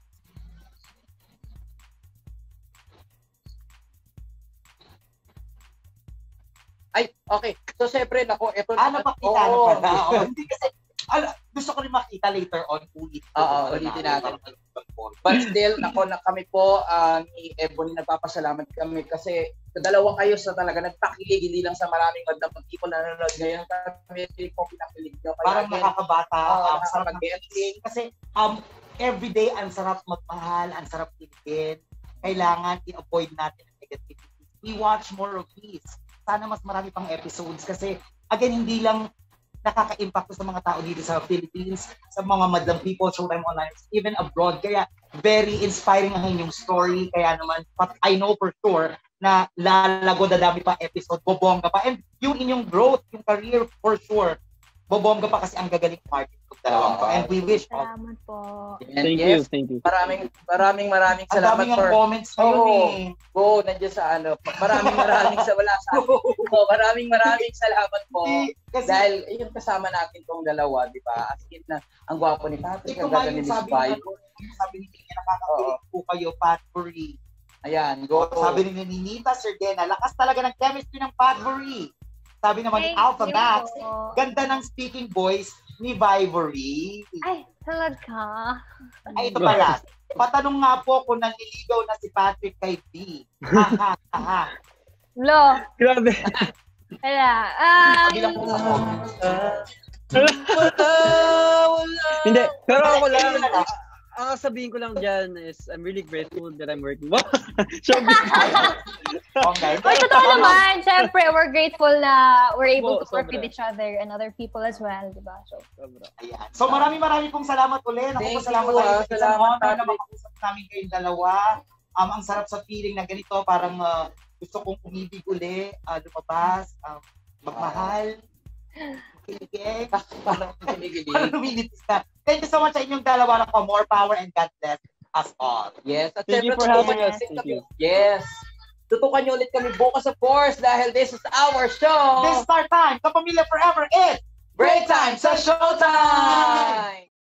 Ay, okay. So, syempre, nako, ito Ah, napakita na Oo. pala. Oh, hindi kasi, ala, gusto ko rin makita later on ulit. Oo, ulitin natin. But still, nako na kami po uh, ni Ebony, nagpapasalamat kami kasi dalawa kayo sa talaga nagpakilig, hindi lang sa maraming magdamag people na nanonood ngayon. Kami po pinakilig nyo. Kaya Parang again, nakakabata. Oo, um, sarap ng nakakapag-getting. Kasi um, everyday, ang sarap magmahal, ang sarap kiligin. Kailangan i-avoid natin ang negativity. We watch more of these. Sana mas marami pang episodes kasi again, hindi lang nakaka-impact sa mga tao dito sa Philippines, sa mga madlang people, Showtime Online, even abroad. Kaya very inspiring ang inyong story. Kaya naman, but I know for sure na lalago, dadami pa episode, bobongga pa. And yung inyong growth, yung career, for sure, bobongga pa kasi ang gagaling market ng dalawang to. And we wish all. Salamat po. And Thank yes, you, thank you. Maraming, maraming, maraming Ang salamat daming for... ang comments ngayon Oo. eh. Go, nandiyan sa ano. Maraming maraming sa wala sa oh, maraming maraming salamat po. Kasi, Dahil yun kasama natin tong dalawa, di ba? As in na, ang gwapo ni Patrick, ito ang nga ganda ni yung Miss sabi Vibe. ni sabi ni Tina, nakakakilig po kayo, Patbury. Ayan, go. Sabi ni Ninita Sergena, lakas talaga ng chemistry ng Patbury. Sabi naman ni Thank Alpha you Max, po. ganda ng speaking voice ni Vibery. Ay, talaga. Ay, ito pala. Patanong nga po kung nanliligaw na si Patrick kay B. Ha, ha, ha, ha. Lo, Grabe. wala. Um, Bilang po ako. Hindi, pero ako Wala, lang, ayun na lang. ang sabihin ko lang dyan is, I'm really grateful that I'm working. Wow! Showbiz. Okay. Oy, totoo naman. Siyempre, we're grateful na we're able to Oo, work sobra. with each other and other people as well, di ba? So, Sobra. Ayan. So maraming maraming pong salamat ulit. Ako Thank po salamat you, tayo ah. sa isang Salamat, honor na Patrick. makausap namin kayong dalawa. Um, ang sarap sa feeling na ganito, parang uh, gusto kong umibig uli, uh, lumabas, um, magmahal, kiligin, Parang kinikilig. parang lumilitis ka. Thank you so much sa inyong dalawa. Lang po, more power and God bless. us all. Yes. At Thank you syempre, for having tutukan us. ulit Thank kami. you. Yes. Tutukan niyo ulit kami bukas, of course, dahil this is our show. This is our time. Kapamilya Forever is Break time sa Showtime!